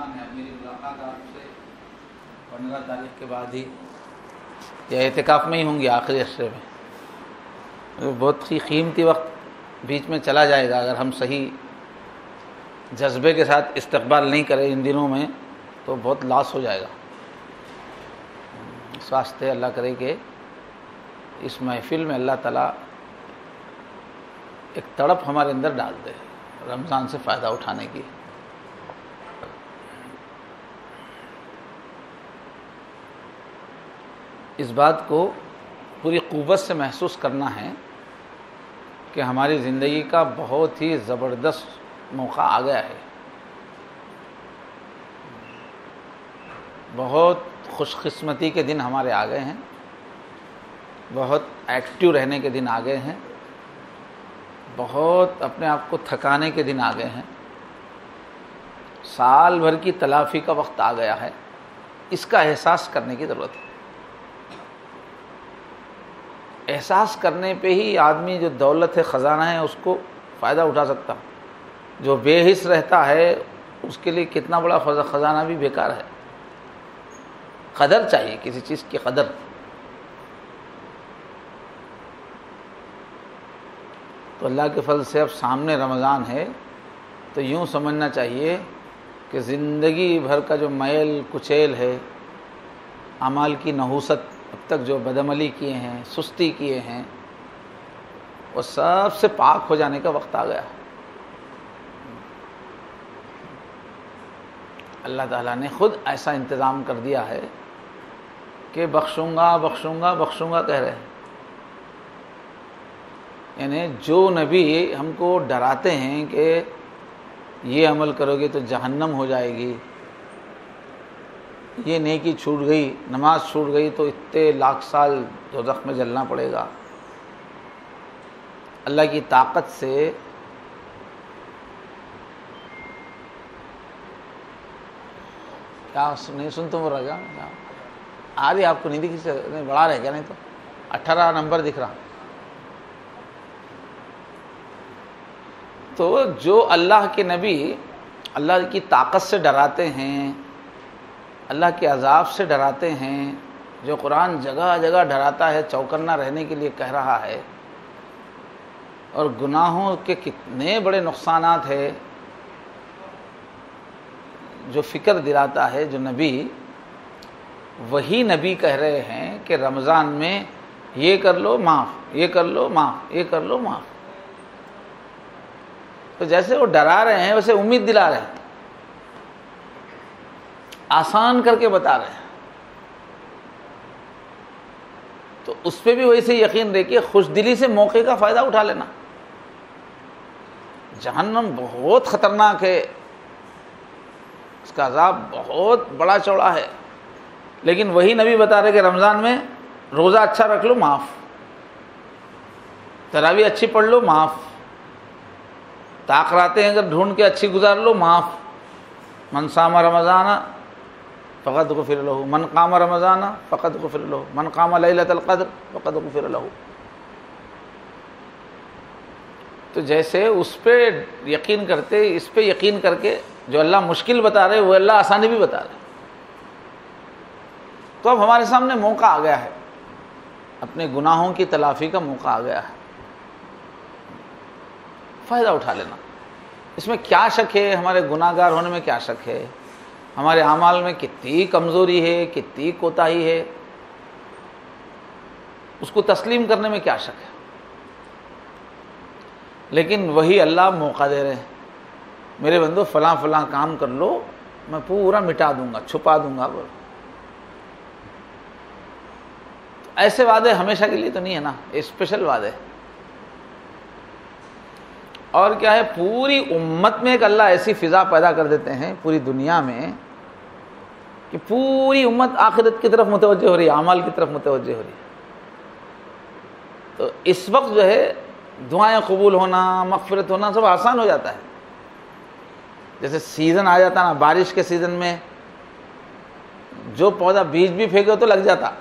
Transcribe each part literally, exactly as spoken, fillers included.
رمضان ہے، میری ملاقات آپ سے پندرہ تاریخ کے بعد ہی یا اعتکاف میں ہی ہوں گی آخری عشرے میں. بہت ہی قیمتی وقت بیچ میں چلا جائے گا اگر ہم صحیح جذبے کے ساتھ استقبال نہیں کریں ان دنوں میں تو بہت لاس ہو جائے گا. اس واسطے اللہ کرے کہ اس محفل میں اللہ تعالیٰ ایک تڑپ ہمارے اندر ڈال دے رمضان سے فائدہ اٹھانے کی. اس بات کو پوری قوت سے محسوس کرنا ہے کہ ہماری زندگی کا بہت ہی زبردست موقع آ گیا ہے. بہت خوش قسمتی کے دن ہمارے آ گئے ہیں، بہت ایکٹیو رہنے کے دن آ گئے ہیں، بہت اپنے آپ کو تھکانے کے دن آ گئے ہیں. سال بھر کی تلافی کا وقت آ گیا ہے. اس کا احساس کرنے کی ضرورت ہے. احساس کرنے پہ ہی آدمی جو دولت ہے، خزانہ ہے، اس کو فائدہ اٹھا سکتا. جو بے حس رہتا ہے اس کے لیے کتنا بڑا خزانہ بھی بیکار ہے. قدر چاہیے کسی چیز کی قدر. تو اللہ کے فضل سے اب سامنے رمضان ہے تو یوں سمجھنا چاہیے کہ زندگی بھر کا جو میل کچیل ہے، اعمال کی نحوست، اب تک جو بدعملی کیے ہیں، سستی کیے ہیں، وہ سب سے پاک ہو جانے کا وقت آ گیا. اللہ تعالیٰ نے خود ایسا انتظام کر دیا ہے کہ بخشوں گا بخشوں گا بخشوں گا کہہ رہے ہیں. یعنی جو نبی ہم کو ڈراتے ہیں کہ یہ عمل کرو گے تو جہنم ہو جائے گی، یہ نیکی چھوٹ گئی، نماز چھوٹ گئی تو اتنے لاکھ سال دوزخ میں جلنا پڑے گا. اللہ کی طاقت سے کیا نہیں سن تم رہا کیا آ رہی آپ کو نہیں دکھی؟ نہیں بڑھا رہے کیا؟ نہیں تو اٹھارہ نمبر دکھ رہا. تو جو اللہ کے نبی اللہ کی طاقت سے ڈراتے ہیں، اللہ کے عذاب سے ڈراتے ہیں، جو قرآن جگہ جگہ ڈراتا ہے، چوکنا رہنے کے لیے کہہ رہا ہے، اور گناہوں کے کتنے بڑے نقصانات ہیں جو فکر دلاتا ہے، جو نبی وہی نبی کہہ رہے ہیں کہ رمضان میں یہ کر لو معاف، یہ کر لو معاف، یہ کر لو معاف. تو جیسے وہ ڈرا رہے ہیں ویسے امید دلا رہے ہیں، آسان کر کے بتا رہے ہیں. تو اس پہ بھی ویسے یقین رکھیے، خوش دلی سے موقع کا فائدہ اٹھا لینا. جہنم بہت خطرناک ہے، اس کا عذاب بہت بڑا چوڑا ہے، لیکن وہی نبی بتا رہے کہ رمضان میں روزہ اچھا رکھ لو معاف، تراویح اچھی پڑھ لو معاف، تاخراتیں اگر ڈھونڈ کے اچھی گزار لو معاف. من صام رمضان فقد غفر له، من قام رمضان فقد غفر له، من قام لیلۃ القدر فقد غفر له. تو جیسے اس پہ یقین کرتے، اس پہ یقین کر کے جو اللہ مشکل بتا رہے وہ اللہ آسانی بھی بتا رہے. تو اب ہمارے سامنے موقع آ گیا ہے، اپنے گناہوں کی تلافی کا موقع آ گیا ہے. فائدہ اٹھا لینا. اس میں کیا شک ہے؟ ہمارے گناہ گار ہونے میں کیا شک ہے؟ ہمارے اعمال میں کتنی کمزوری ہے، کتنی کوتاہی ہے، اس کو تسلیم کرنے میں کیا شک ہے؟ لیکن وہی اللہ موقع دے رہے ہیں، میرے بندو فلاں فلاں کام کر لو، میں پورا مٹا دوں گا، چھپا دوں گا. ایسے وعدے ہمیشہ کے لیے تو نہیں ہے نا، اسپیشل وعدے. اور کیا ہے، پوری امت میں ایک اللہ ایسی فضا پیدا کر دیتے ہیں پوری دنیا میں کہ پوری امت آخرت کی طرف متوجہ ہو رہی ہے، اعمال کی طرف متوجہ ہو رہی ہے. تو اس وقت جو ہے دعائیں قبول ہونا، مغفرت ہونا سب آسان ہو جاتا ہے. جیسے سیزن آ جاتا نا، بارش کے سیزن میں جو پودا بیج بھی پھینکے تو لگ جاتا،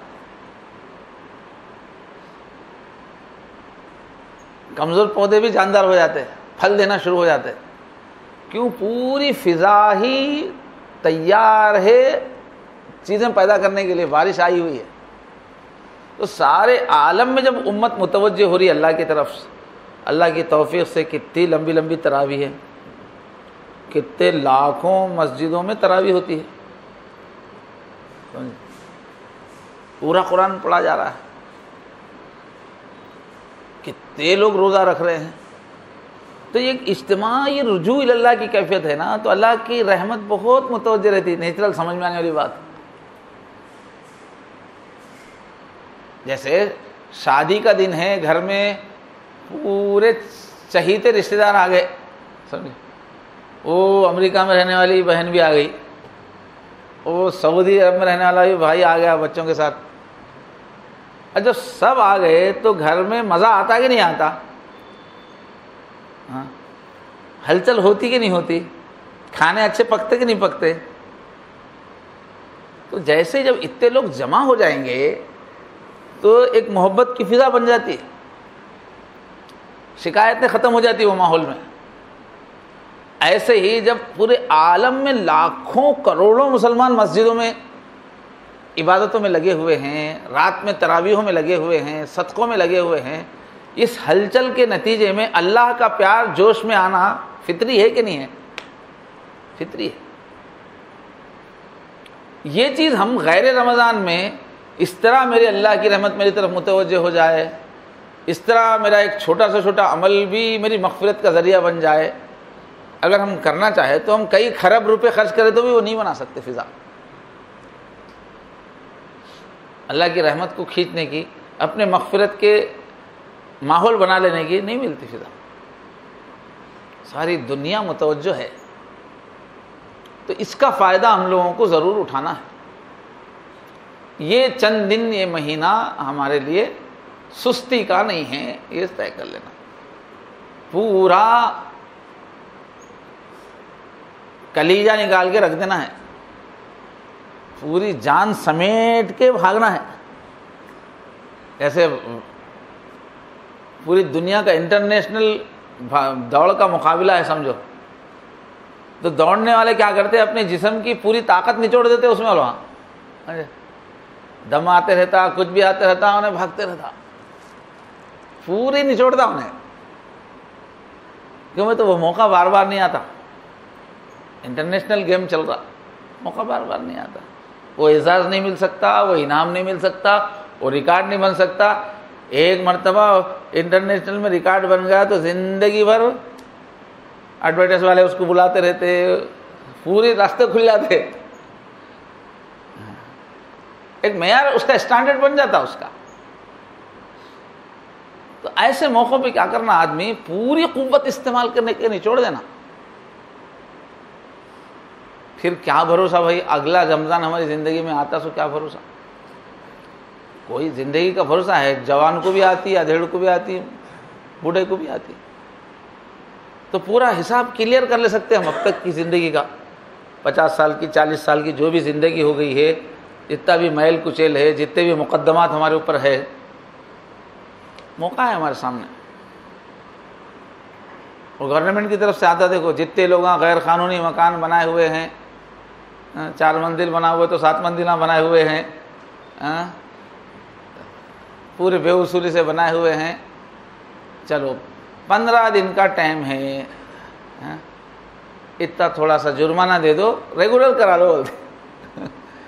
کمزور پودے بھی جاندار ہو جاتے، پھل دینا شروع ہو جاتے. کیوں؟ پوری فضا ہی تیار ہے چیزیں پیدا کرنے کے لیے، بارش آئی ہوئی ہے. تو سارے عالم میں جب امت متوجہ ہو رہی ہے اللہ کی طرف سے، اللہ کی توفیق سے کتنی لمبی لمبی تراویح ہے، کتنے لاکھوں مسجدوں میں تراویح ہوتی ہے، پورا قرآن پڑھا جا رہا ہے، کتنے لوگ روزہ رکھ رہے ہیں. تو یہ ایک اجتماعی رجوع اللہ کی کیفیت ہے نا، تو اللہ کی رحمت بہت متوجہ رہتی ہے. نیچرل سمجھ میں آنے والی بات. جیسے شادی کا دن ہے، گھر میں پورے چہیتے رشتہ دار آ گئے، سمجھے، وہ امریکہ میں رہنے والی بہن بھی آ گئی، وہ سعودی عرب میں رہنے والا بھی بھائی آ گیا بچوں کے ساتھ. اور جب سب آ گئے تو گھر میں مزہ آتا کہ نہیں آتا؟ ہاں، ہلچل ہوتی کہ نہیں ہوتی؟ کھانے اچھے پکتے کہ نہیں پکتے؟ تو جیسے جب اتنے لوگ جمع ہو جائیں گے تو ایک محبت کی فضا بن جاتی ہے، شکایتیں ختم ہو جاتی وہ ماحول میں. ایسے ہی جب پورے عالم میں لاکھوں کروڑوں مسلمان مسجدوں میں عبادتوں میں لگے ہوئے ہیں، رات میں تراویحوں میں لگے ہوئے ہیں، صدقوں میں لگے ہوئے ہیں، اس ہلچل کے نتیجے میں اللہ کا پیار جوش میں آنا فطری ہے کہ نہیں ہے؟ فطری ہے. یہ چیز ہم غیر رمضان میں اس طرح میرے اللہ کی رحمت میری طرف متوجہ ہو جائے، اس طرح میرا ایک چھوٹا سے چھوٹا عمل بھی میری مغفرت کا ذریعہ بن جائے، اگر ہم کرنا چاہیں تو ہم کئی خرب روپے خرچ کریں تو بھی وہ نہیں بنا سکتے فضا. اللہ کی رحمت کو کھینچنے کی، اپنے مغفرت کے ماحول بنا لینے کی نہیں ملتی فضا. ساری دنیا متوجہ ہے، تو اس کا فائدہ ہم لوگوں کو ضرور اٹھانا ہے. یہ چند دن، یہ مہینہ ہمارے لیے سستی کا نہیں ہے، یہ طے کر لینا. پورا کلیجہ نکال کے رکھ دینا ہے، پوری جان سمیٹ کے بھاگنا ہے. جیسے پوری دنیا کا انٹرنیشنل دوڑ کا مقابلہ ہے سمجھو، تو دوڑنے والے کیا کرتے ہیں؟ اپنے جسم کی پوری طاقت نچوڑ دیتے اس میں، اور وہاں دم آتے رہتا، کچھ بھی آتے رہتا، انہیں بھاگتے رہتا، پوری نچوڑتا انہیں. کیوں میں تو وہ موقع بار بار نہیں آتا. انٹرنیشنل گیم چل رہا، موقع بار بار نہیں آتا. وہ اعزاز نہیں مل سکتا، وہ انعام نہیں مل سکتا، وہ ریکارڈ نہیں بن سکتا. ایک مرتبہ انٹرنیشنل میں ریکارڈ بن گیا تو زندگی بھر ایڈورٹائز والے اس کو بلاتے رہتے، پورے راستے کھل جاتے، ایک معیار اس کا اسٹینڈرڈ بن جاتا اس کا. تو ایسے موقعوں پہ کیا کرنا؟ آدمی پوری قوت استعمال کرنے کے نچوڑ دینا. پھر کیا بھروسہ بھائی اگلا رمضان ہماری زندگی میں آتا سو کیا بھروسہ؟ کوئی زندگی کا بھروسہ ہے؟ جوان کو بھی آتی ہے، ادھیڑ کو بھی آتی ہے، بوڑھے کو بھی آتی ہے. تو پورا حساب کلیئر کر لے سکتے ہیں ہم اب تک کی زندگی کا، پچاس سال کی، چالیس سال کی جو بھی زندگی ہو گئی ہے، جتنا بھی میل کچیل ہے، جتنے بھی مقدمات ہمارے اوپر ہے، موقع ہے ہمارے سامنے. اور گورنمنٹ کی طرف سے آتا، دیکھو جتنے لوگ غیر قانونی مکان بنائے ہوئے ہیں، چار منزل بنا ہوئے تو سات منزلہ بنائے ہوئے ہیں، پورے بے اصولی سے بنائے ہوئے ہیں، چلو پندرہ دن کا ٹائم ہے، اتنا تھوڑا سا جرمانہ دے دو، ریگولر کرا لو بولتے،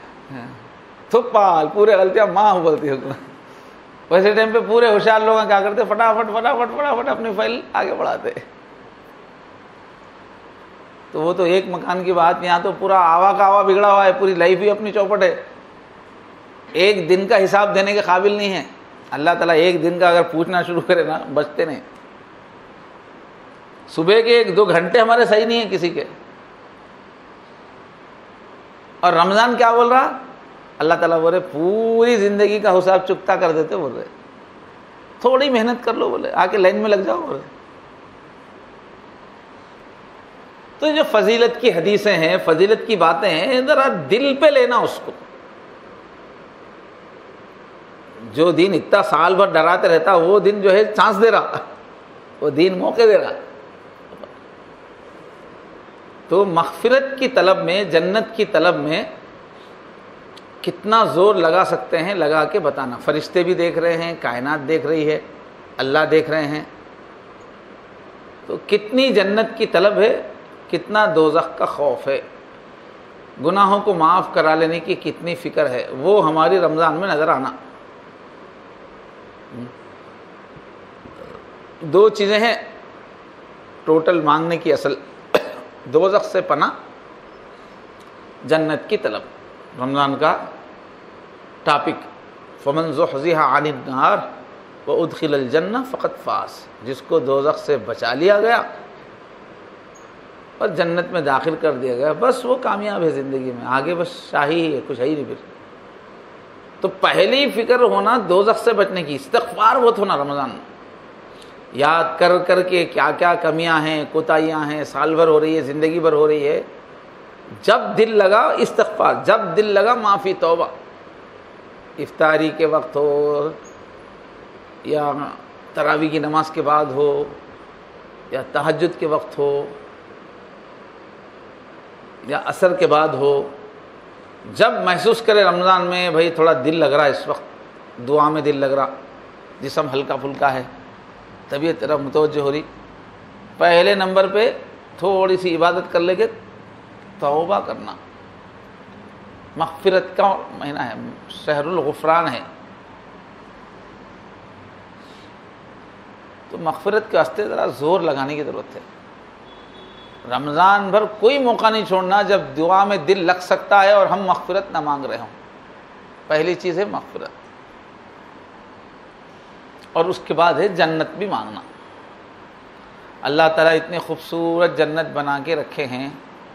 تھپال پورے غلطیاں ماں بولتی ہے. ویسے ٹائم پہ پورے ہوشیار لوگ کیا کرتے؟ فٹافٹ فٹافٹ فٹافٹ اپنی فائل آگے بڑھاتے. تو وہ تو ایک مکان کی بات، یہاں تو پورا آوا کا آوا بگڑا ہوا ہے، پوری لائف ہی اپنی چوپٹ ہے. ایک دن کا حساب دینے کے قابل نہیں ہے. اللہ تعالیٰ ایک دن کا اگر پوچھنا شروع کرے نا، بچتے نہیں. صبح کے ایک دو گھنٹے ہمارے صحیح نہیں ہیں کسی کے. اور رمضان کیا بول رہا؟ اللہ تعالیٰ بول رہے پوری زندگی کا حساب چکتا کر دیتے، بول رہے تھوڑی محنت کر لو، بولے آ کے لائن میں لگ جاؤ، بول رہے. تو جو فضیلت کی حدیثیں ہیں، فضیلت کی باتیں ہیں، ذرا دل پہ لینا اس کو. جو دین اتنا سال بھر ڈراتے رہتا، وہ دن جو ہے چانس دے رہا، وہ دین موقع دے رہا. تو مغفرت کی طلب میں، جنت کی طلب میں کتنا زور لگا سکتے ہیں، لگا کے بتانا۔ فرشتے بھی دیکھ رہے ہیں، کائنات دیکھ رہی ہے، اللہ دیکھ رہے ہیں، تو کتنی جنت کی طلب ہے، کتنا دوزخ کا خوف ہے، گناہوں کو معاف کرا لینے کی کتنی فکر ہے، وہ ہماری رمضان میں نظر آنا۔ دو چیزیں ہیں ٹوٹل مانگنے کی اصل، دوزخ سے پناہ، جنت کی طلب۔ رمضان کا ٹاپک فمن زحزح عن النار وادخل الجنہ فقد فاز، جس کو دوزخ سے بچا لیا گیا اور جنت میں داخل کر دیا گیا، بس وہ کامیاب ہے زندگی میں، آگے بس شاہی ہی ہے، کچھ ہے ہی نہیں پھر۔ تو پہلی فکر ہونا دوزخ سے بچنے کی، استغفار بہت ہونا رمضان میں، یاد کر کر کے کیا کیا کمیاں ہیں، کوتاہیاں ہیں، سال بھر ہو رہی ہے، زندگی بھر ہو رہی ہے، جب دل لگا استغفار، جب دل لگا معافی، توبہ، افطاری کے وقت ہو یا تراویح کی نماز کے بعد ہو یا تہجد کے وقت ہو یا عصر کے بعد ہو، جب محسوس کرے رمضان میں بھائی تھوڑا دل لگ رہا ہے، اس وقت دعا میں دل لگ رہا، جسم ہلکا پھلکا ہے، طبیعت طرف متوجہ ہو رہی، پہلے نمبر پہ تھوڑی سی عبادت کر لے کے توبہ کرنا۔ مغفرت کا مہینہ ہے، شہر الغفران ہے، تو مغفرت کے واسطے ذرا زور لگانے کی ضرورت ہے۔ رمضان بھر کوئی موقع نہیں چھوڑنا جب دعا میں دل لگ سکتا ہے اور ہم مغفرت نہ مانگ رہے ہوں۔ پہلی چیز ہے مغفرت، اور اس کے بعد ہے جنت بھی مانگنا۔ اللہ تعالیٰ اتنے خوبصورت جنت بنا کے رکھے ہیں،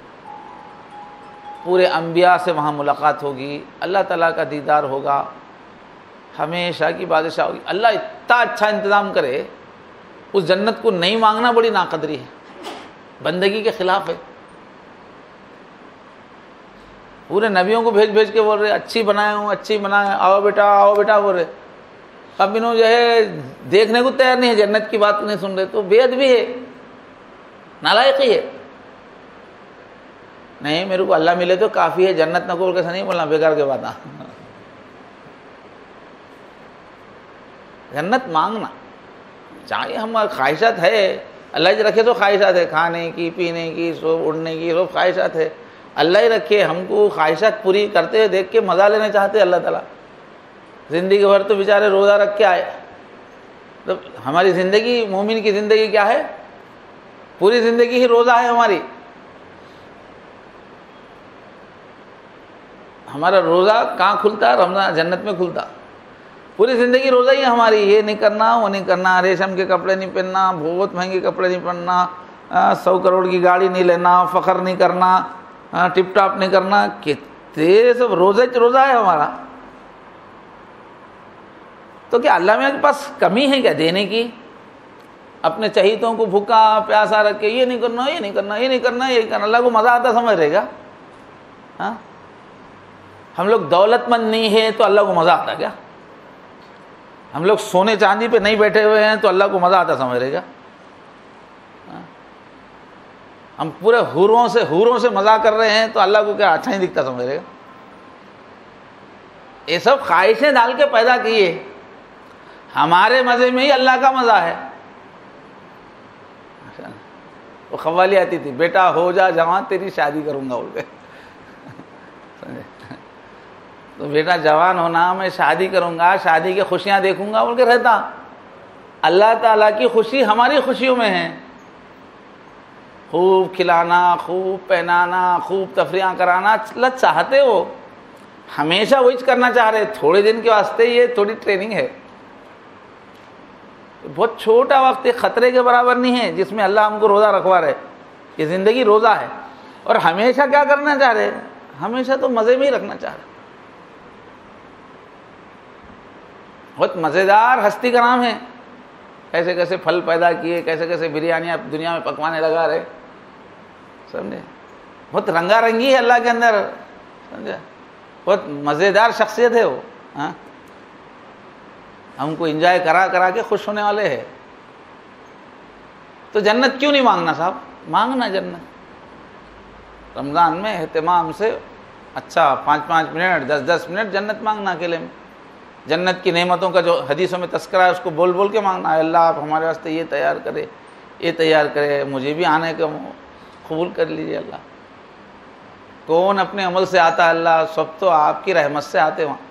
پورے انبیاء سے وہاں ملاقات ہوگی، اللہ تعالیٰ کا دیدار ہوگا، ہمیشہ کی بادشاہ ہوگی۔ اللہ اتنا اچھا انتظام کرے، اس جنت کو نہیں مانگنا بڑی ناقدری ہے، بندگی کے خلاف ہے۔ پورے نبیوں کو بھیج بھیج کے بول رہے اچھی بنائے ہوں، اچھی بنائے، آؤ بیٹا آؤ بیٹا بول رہے، اب انہوں جو ہے دیکھنے کو تیار نہیں ہے، جنت کی بات نہیں سن رہے، تو بے ادبی ہے، نالائقی ہے۔ نہیں میرے کو اللہ ملے تو کافی ہے، جنت نہ کھول کیسا نہیں بولنا، بیکار کے بات۔ جنت مانگنا چاہیے، ہماری خواہشات ہے، اللہ ہی رکھے تو خواہشات ہے، کھانے کی، پینے کی، سب اڑنے کی، سب خواہشات ہے، اللہ ہی رکھے، ہم کو خواہشات پوری کرتے ہوئے دیکھ کے مزہ لینا چاہتے اللہ تعالیٰ۔ زندگی بھر تو بیچارے روزہ رکھ کے آئے، تو ہماری زندگی، مومن کی زندگی کیا ہے؟ پوری زندگی ہی روزہ ہے ہماری۔ ہمارا روزہ کہاں کھلتا ہے؟ رمضان، جنت میں کھلتا۔ پوری زندگی روزہ ہی ہے ہماری، یہ نہیں کرنا وہ نہیں کرنا، ریشم کے کپڑے نہیں پہننا، بہت مہنگے کپڑے نہیں پہننا، سو کروڑ کی گاڑی نہیں لینا، فخر نہیں کرنا، ٹپ ٹاپ نہیں کرنا، کتنے سب روزہ روزہ ہے ہمارا۔ تو کیا اللہ میاں کے پاس کمی ہے کیا دینے کی؟ اپنے چہیتوں کو بھوکا پیاسا رکھ کے یہ نہیں کرنا یہ نہیں کرنا یہ نہیں کرنا یہ کرنا، اللہ کو مزہ آتا سمجھ رہے گا؟ ہاں، ہم لوگ دولت مند نہیں ہیں تو اللہ کو مزہ آتا کیا؟ ہم لوگ سونے چاندی پہ نہیں بیٹھے ہوئے ہیں تو اللہ کو مزہ آتا سمجھ رہے گا؟ ہم پورے حوروں سے حوروں سے مزہ کر رہے ہیں تو اللہ کو کیا اچھا نہیں دکھتا سمجھ رہے گا؟ یہ سب خواہشیں ڈال کے پیدا کیے، ہمارے مزے میں ہی اللہ کا مزہ ہے۔ وہ قوالی آتی تھی، بیٹا ہو جا جوان تیری شادی کروں گا بول کے، تو بیٹا جوان ہونا، میں شادی کروں گا، شادی کی خوشیاں دیکھوں گا بول کے رہتا۔ اللہ تعالیٰ کی خوشی ہماری خوشیوں میں ہے، خوب کھلانا، خوب پہنانا، خوب تفریحاں کرانا اللہ چاہتے ہو، ہمیشہ وہی کرنا چاہ رہے، تھوڑے دن کے واسطے یہ تھوڑی ٹریننگ ہے، بہت چھوٹا وقت، ایک خطرے کے برابر نہیں ہے جس میں اللہ ہم کو روزہ رکھوا رہے۔ یہ زندگی روزہ ہے، اور ہمیشہ کیا کرنا چاہ رہے؟ ہمیشہ تو مزے میں ہی رکھنا چاہ رہے۔ بہت مزیدار ہستی کا نام ہے، کیسے کیسے پھل پیدا کیے، کیسے کیسے بریانیاں دنیا میں پکوانے لگا رہے، سمجھے؟ بہت رنگا رنگی ہے اللہ کے اندر، سمجھے؟ بہت مزیدار شخصیت ہے وہ، ہاں، ہم کو انجوائے کرا کرا کے خوش ہونے والے ہیں۔ تو جنت کیوں نہیں مانگنا صاحب؟ مانگنا جنت، رمضان میں اہتمام سے اچھا پانچ پانچ منٹ دس دس منٹ جنت مانگنا اکیلے میں، جنت کی نعمتوں کا جو حدیثوں میں تذکرہ ہے اس کو بول بول کے مانگنا ہے، اللہ آپ ہمارے واسطے یہ تیار کرے، یہ تیار کرے، مجھے بھی آنے کا قبول کر لیجیے اللہ۔ کون اپنے عمل سے آتا ہے اللہ؟ سب تو آپ کی رحمت سے آتے وہاں۔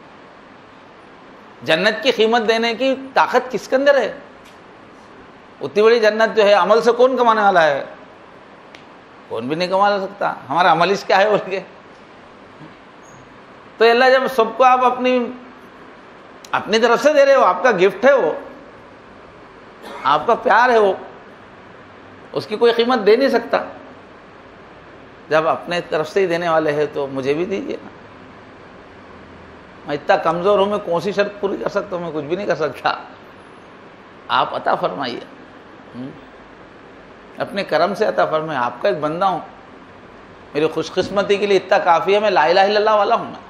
جنت کی قیمت دینے کی طاقت کس کے اندر ہے؟ اتنی بڑی جنت جو ہے عمل سے کون کمانے والا ہے؟ کون بھی نہیں کما سکتا، ہمارا عمل اس کیا ہے بول کے۔ تو اللہ جب سب کو آپ اپنی اپنی طرف سے دے رہے ہو، آپ کا گفٹ ہے وہ، آپ کا پیار ہے وہ، اس کی کوئی قیمت دے نہیں سکتا۔ جب اپنے طرف سے ہی دینے والے ہیں تو مجھے بھی دیجیے نا۔ میں اتنا کمزور ہوں، میں کون سی شرط پوری کر سکتا ہوں؟ میں کچھ بھی نہیں کر سکتا، آپ عطا فرمائیے، اپنے کرم سے عطا فرمائیے۔ آپ کا ایک بندہ ہوں، میری خوش قسمتی کے لیے اتنا کافی ہے، میں لا الہ الا اللہ والا ہوں، میں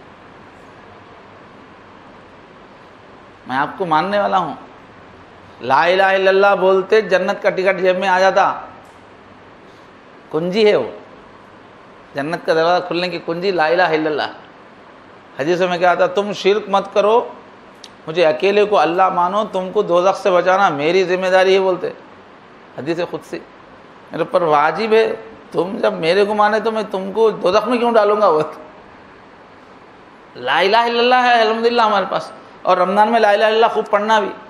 میں آپ کو ماننے والا ہوں۔ لا الہ الا اللہ بولتے جنت کا ٹکٹ جیب میں آ جاتا، کنجی ہے وہ، جنت کا دروازہ کھلنے کی کنجی لا الہ الا اللہ۔ حدیث میں کیا آتا؟ تم شرک مت کرو، مجھے اکیلے کو اللہ مانو، تم کو دوزخ سے بچانا میری ذمہ داری ہے بولتے، حدیث قدسی، میرے اوپر واجب ہے، تم جب میرے کو مانے تو میں تم کو دوزخ میں کیوں ڈالوں گا؟ وہ لا الہ الا اللہ ہے الحمدللہ ہمارے پاس، اور رمضان میں لا الہ الا اللہ خوب پڑھنا بھی،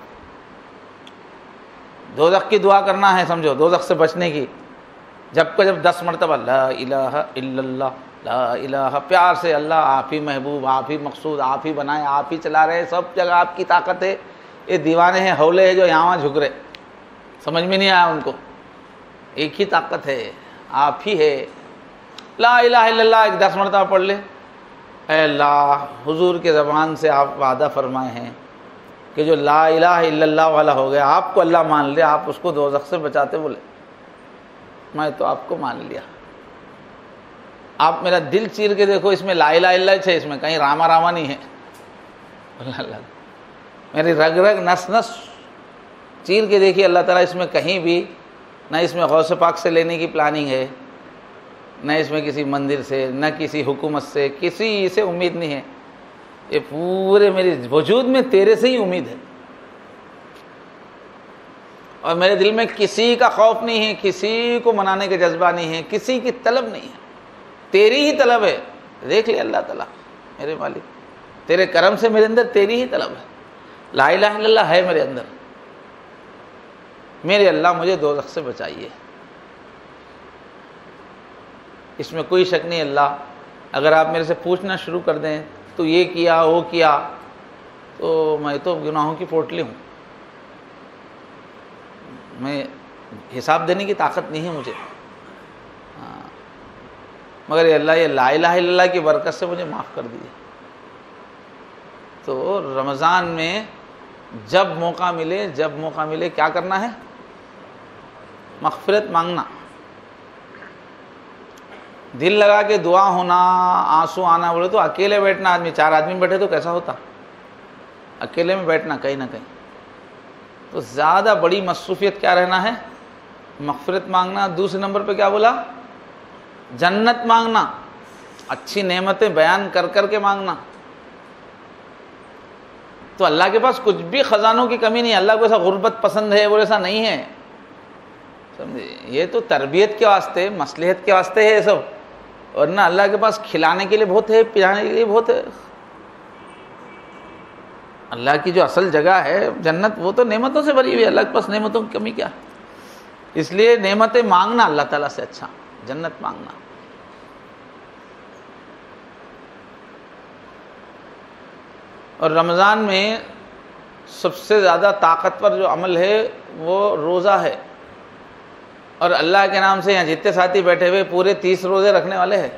دوزخ کی دعا کرنا ہے، سمجھو دوزخ سے بچنے کی، جب کو جب دس مرتبہ لا الہ الا اللہ لا الہ، پیار سے اللہ آپ ہی محبوب، آپ ہی مقصود، آپ ہی بنائے، آپ ہی چلا رہے، سب جگہ آپ کی طاقت ہے، یہ دیوانے ہیں حولے ہیں جو یہاں وہاں جھک رہے، سمجھ میں نہیں آیا ان کو، ایک ہی طاقت ہے، آپ ہی ہے۔ لا الہ الا اللہ ایک دس مرتبہ پڑھ لے، اے اللہ حضور کے زبان سے آپ وعدہ فرمائے ہیں کہ جو لا الہ الا اللہ والا ہو گیا، آپ کو اللہ مان لے، آپ اس کو دوزخ سے بچاتے، بولے میں تو آپ کو مان لیا، آپ میرا دل چیر کے دیکھو، اس میں لا الہ الا اللہ ہے، اس میں کہیں راما راما نہیں ہے، اللہ اللہ میری رگ رگ نس نس چیر کے دیکھیے اللہ تعالیٰ، اس میں کہیں بھی نہ اس میں غوث پاک سے لینے کی پلاننگ ہے، نہ اس میں کسی مندر سے، نہ کسی حکومت سے، کسی سے امید نہیں ہے، یہ پورے میرے وجود میں تیرے سے ہی امید ہے، اور میرے دل میں کسی کا خوف نہیں ہے، کسی کو منانے کا جذبہ نہیں ہے، کسی کی طلب نہیں ہے، تیری ہی طلب ہے۔ دیکھ لے اللہ تعالیٰ میرے مالک، تیرے کرم سے میرے اندر تیری ہی طلب ہے، لا الہ الا اللہ ہے میرے اندر، میرے اللہ مجھے دوزخ سے بچائیے، اس میں کوئی شک نہیں۔ اللہ اگر آپ میرے سے پوچھنا شروع کر دیں تو یہ کیا وہ کیا، تو میں تو گناہوں کی پوٹلی ہوں، میں حساب دینے کی طاقت نہیں ہے مجھے، ہاں مگر یہ اللہ یہ لا الہ الا اللہ کی برکت سے مجھے معاف کر دیجیے۔ تو رمضان میں جب موقع ملے جب موقع ملے کیا کرنا ہے؟ مغفرت مانگنا، دل لگا کے دعا ہونا، آنسو آنا، بولے تو اکیلے بیٹھنا، آدمی چار آدمی بیٹھے تو کیسا ہوتا، اکیلے میں بیٹھنا کہیں نہ کہیں، تو زیادہ بڑی مصروفیت کیا رہنا ہے؟ مغفرت مانگنا۔ دوسرے نمبر پہ کیا بولا؟ جنت مانگنا، اچھی نعمتیں بیان کر کر کے مانگنا۔ تو اللہ کے پاس کچھ بھی خزانوں کی کمی نہیں ہے، اللہ کو ایسا غربت پسند ہے وہ ایسا نہیں ہے، سمجھے؟ یہ تو تربیت کے واسطے، مصلحت کے واسطے ہے یہ سب، ورنہ اللہ کے پاس کھلانے کے لیے بہت ہے، پلانے کے لیے بہت ہے۔ اللہ کی جو اصل جگہ ہے جنت، وہ تو نعمتوں سے بھری ہوئی ہے، اللہ کے پاس نعمتوں کی کمی کیا ہے؟ اس لیے نعمتیں مانگنا اللہ تعالیٰ سے اچھا، جنت مانگنا۔ اور رمضان میں سب سے زیادہ طاقتور جو عمل ہے وہ روزہ ہے، اور اللہ کے نام سے یہاں جتنے ساتھی بیٹھے ہوئے پورے تیس روزے رکھنے والے ہیں۔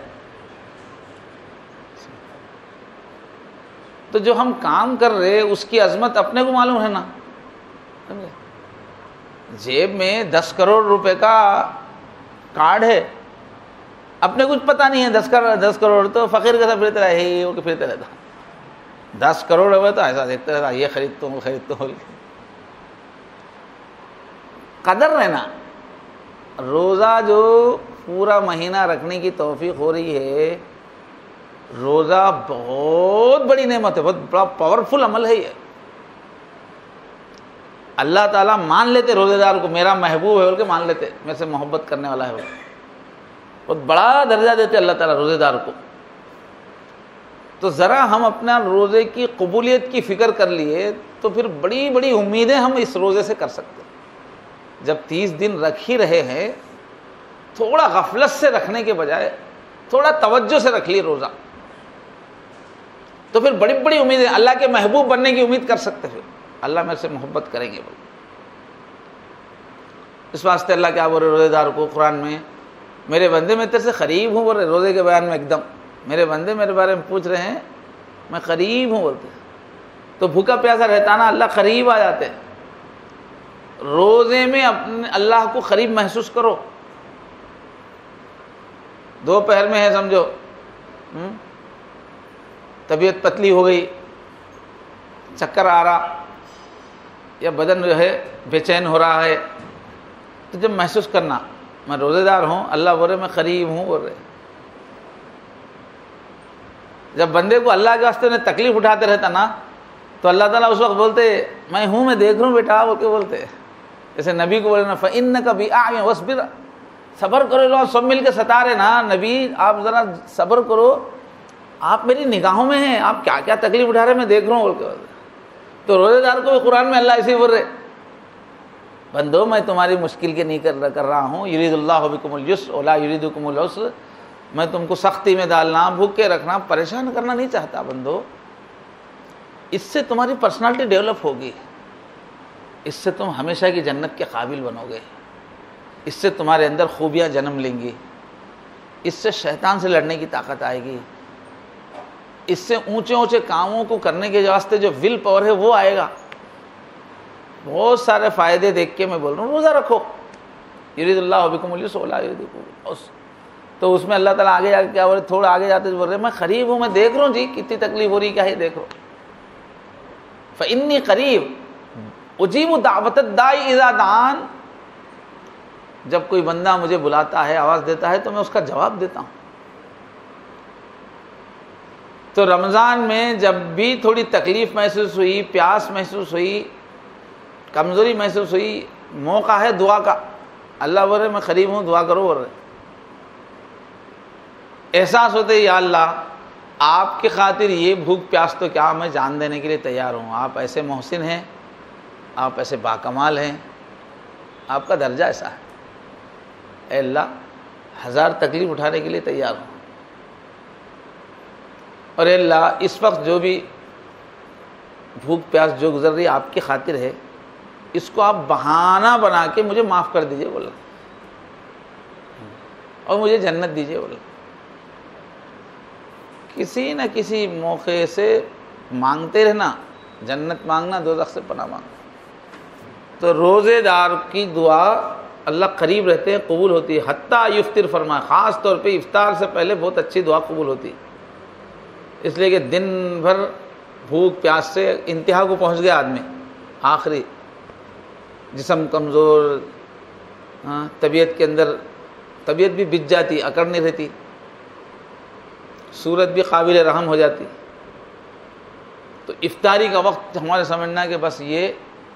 تو جو ہم کام کر رہے اس کی عظمت اپنے کو معلوم ہے نا، جیب میں دس کروڑ روپے کا کارڈ ہے، اپنے کچھ پتہ نہیں ہے، دس کروڑ دس کروڑ تو فقیر کے ساتھ پھرتے رہے ہی وہ کہ پھرتے رہتا، دس کروڑ ہوئے تو ایسا دیکھتے رہتا، یہ خریدتا ہوں خریدتا ہوں۔ قدر رہنا، روزہ جو پورا مہینہ رکھنے کی توفیق ہو رہی ہے. روزہ بہت بڑی نعمت ہے, بہت بڑا پاورفل عمل ہے یہ. اللہ تعالیٰ مان لیتے روزے دار کو, میرا محبوب ہے بول کے مان لیتے, میرے سے محبت کرنے والا ہے. بہت بڑا درجہ دیتے اللہ تعالیٰ روزے دار کو. تو ذرا ہم اپنا روزے کی قبولیت کی فکر کر لیے تو پھر بڑی بڑی امیدیں ہم اس روزے سے کر سکتے ہیں. جب تیس دن رکھ ہی رہے ہیں, تھوڑا غفلت سے رکھنے کے بجائے تھوڑا توجہ سے رکھ لیے روزہ, تو پھر بڑی بڑی امیدیں, اللہ کے محبوب بننے کی امید کر سکتے ہیں. اللہ میرے سے محبت کریں گے. اس واسطے اللہ کیا بول رہے روزے دار کو قرآن میں, میرے بندے میں تیرے سے قریب ہوں بول رہے روزے کے بیان میں. ایک دم میرے بندے میرے بارے میں پوچھ رہے ہیں, میں قریب ہوں بولتے. تو بھوکا پیاسا رہتا نا, اللہ قریب آ جاتے ہیں. روزے میں اپنے اللہ کو قریب محسوس کرو. دوپہر میں ہے سمجھو, طبیعت پتلی ہو گئی, چکر آ رہا, یا بدن جو ہے بے چین ہو رہا ہے, تو جب محسوس کرنا میں روزے دار ہوں, اللہ بول رہے میں قریب ہوں بول رہے. جب بندے کو اللہ کے واسطے انہیں تکلیف اٹھاتے رہتا نا, تو اللہ تعالیٰ اس وقت بولتے میں ہوں, میں دیکھ رہا ہوں بیٹا بول کے بولتے. جیسے نبی کو بولے نا فَإِنَّكَ بِأَعْيُنِ وَاصْبِرْ, صبر کرو. لوگ سب مل کے ستا رہے نا, نبی آپ ذرا صبر کرو, آپ میری نگاہوں میں ہیں, آپ کیا کیا تکلیف اٹھا رہے ہیں میں دیکھ رہا ہوں بول کے بولتے. تو روزے دار کو بھی قرآن میں اللہ ایسے ہی بول رہے, بندو میں تمہاری مشکل کے نہیں کر کر رہا ہوں, یرید اللہ بکم اليسر ولا یریدکم العسر, میں تم کو سختی میں ڈالنا, بھوکے رکھنا, پریشان کرنا نہیں چاہتا بندو. اس سے تمہاری پرسنالٹی ڈیولپ ہوگی, اس سے تم ہمیشہ کی جنت کے قابل بنو گے, اس سے تمہارے اندر خوبیاں جنم لیں گی, اس سے شیطان سے لڑنے کی طاقت آئے گی, اس سے اونچے اونچے کاموں کو کرنے کے واسطے جو ول پاور ہے وہ آئے گا. بہت سارے فائدے دیکھ کے میں بول رہا ہوں روزہ رکھو. یرید اللہ بکم اليسر ولا یریدکم العسر. تو اس میں اللہ تعالیٰ آگے جا کے کیا بول رہے, تھوڑا آگے جاتے بول رہے میں قریب ہوں, میں دیکھ رہا ہوں جی کتنی تکلیف ہو رہی, کیا ہے دیکھ رہا ہوں. فإنی قریب اجیب دعوت الداعی اذا دعان, جب کوئی بندہ مجھے بلاتا ہے, آواز دیتا ہے, تو میں اس کا جواب دیتا ہوں. تو رمضان میں جب بھی تھوڑی تکلیف محسوس ہوئی, پیاس محسوس ہوئی, کمزوری محسوس ہوئی, موقع ہے دعا کا. اللہ بول رہے میں قریب ہوں, دعا کرو بول رہے. احساس ہوتے یا اللہ آپ کی خاطر یہ بھوک پیاس تو کیا میں جان دینے کے لیے تیار ہوں, آپ ایسے محسن ہیں, آپ ایسے باکمال ہیں, آپ کا درجہ ایسا ہے. اے اللہ ہزار تکلیف اٹھانے کے لیے تیار ہوں. اور اے اللہ اس وقت جو بھی بھوک پیاس جو گزر رہی ہے آپ کی خاطر ہے, اس کو آپ بہانہ بنا کے مجھے معاف کر دیجئے بولا, اور مجھے جنت دیجئے بولا. کسی نہ کسی موقع سے مانگتے رہنا, جنت مانگنا, دوزخ سے پناہ مانگنا. تو روزے دار کی دعا اللہ قریب رہتے ہیں, قبول ہوتی ہے. حتیٰ یفطر فرمایا, خاص طور پہ افطار سے پہلے بہت اچھی دعا قبول ہوتی ہے, اس لیے کہ دن بھر بھوک پیاس سے انتہا کو پہنچ گیا آدمی, آخری جسم کمزور, ہاں طبیعت کے اندر طبیعت بھی بچ جاتی, اکڑ نہیں رہتی, صورت بھی قابل رحم ہو جاتی. تو افطاری کا وقت ہمارے سمجھنا ہے کہ بس یہ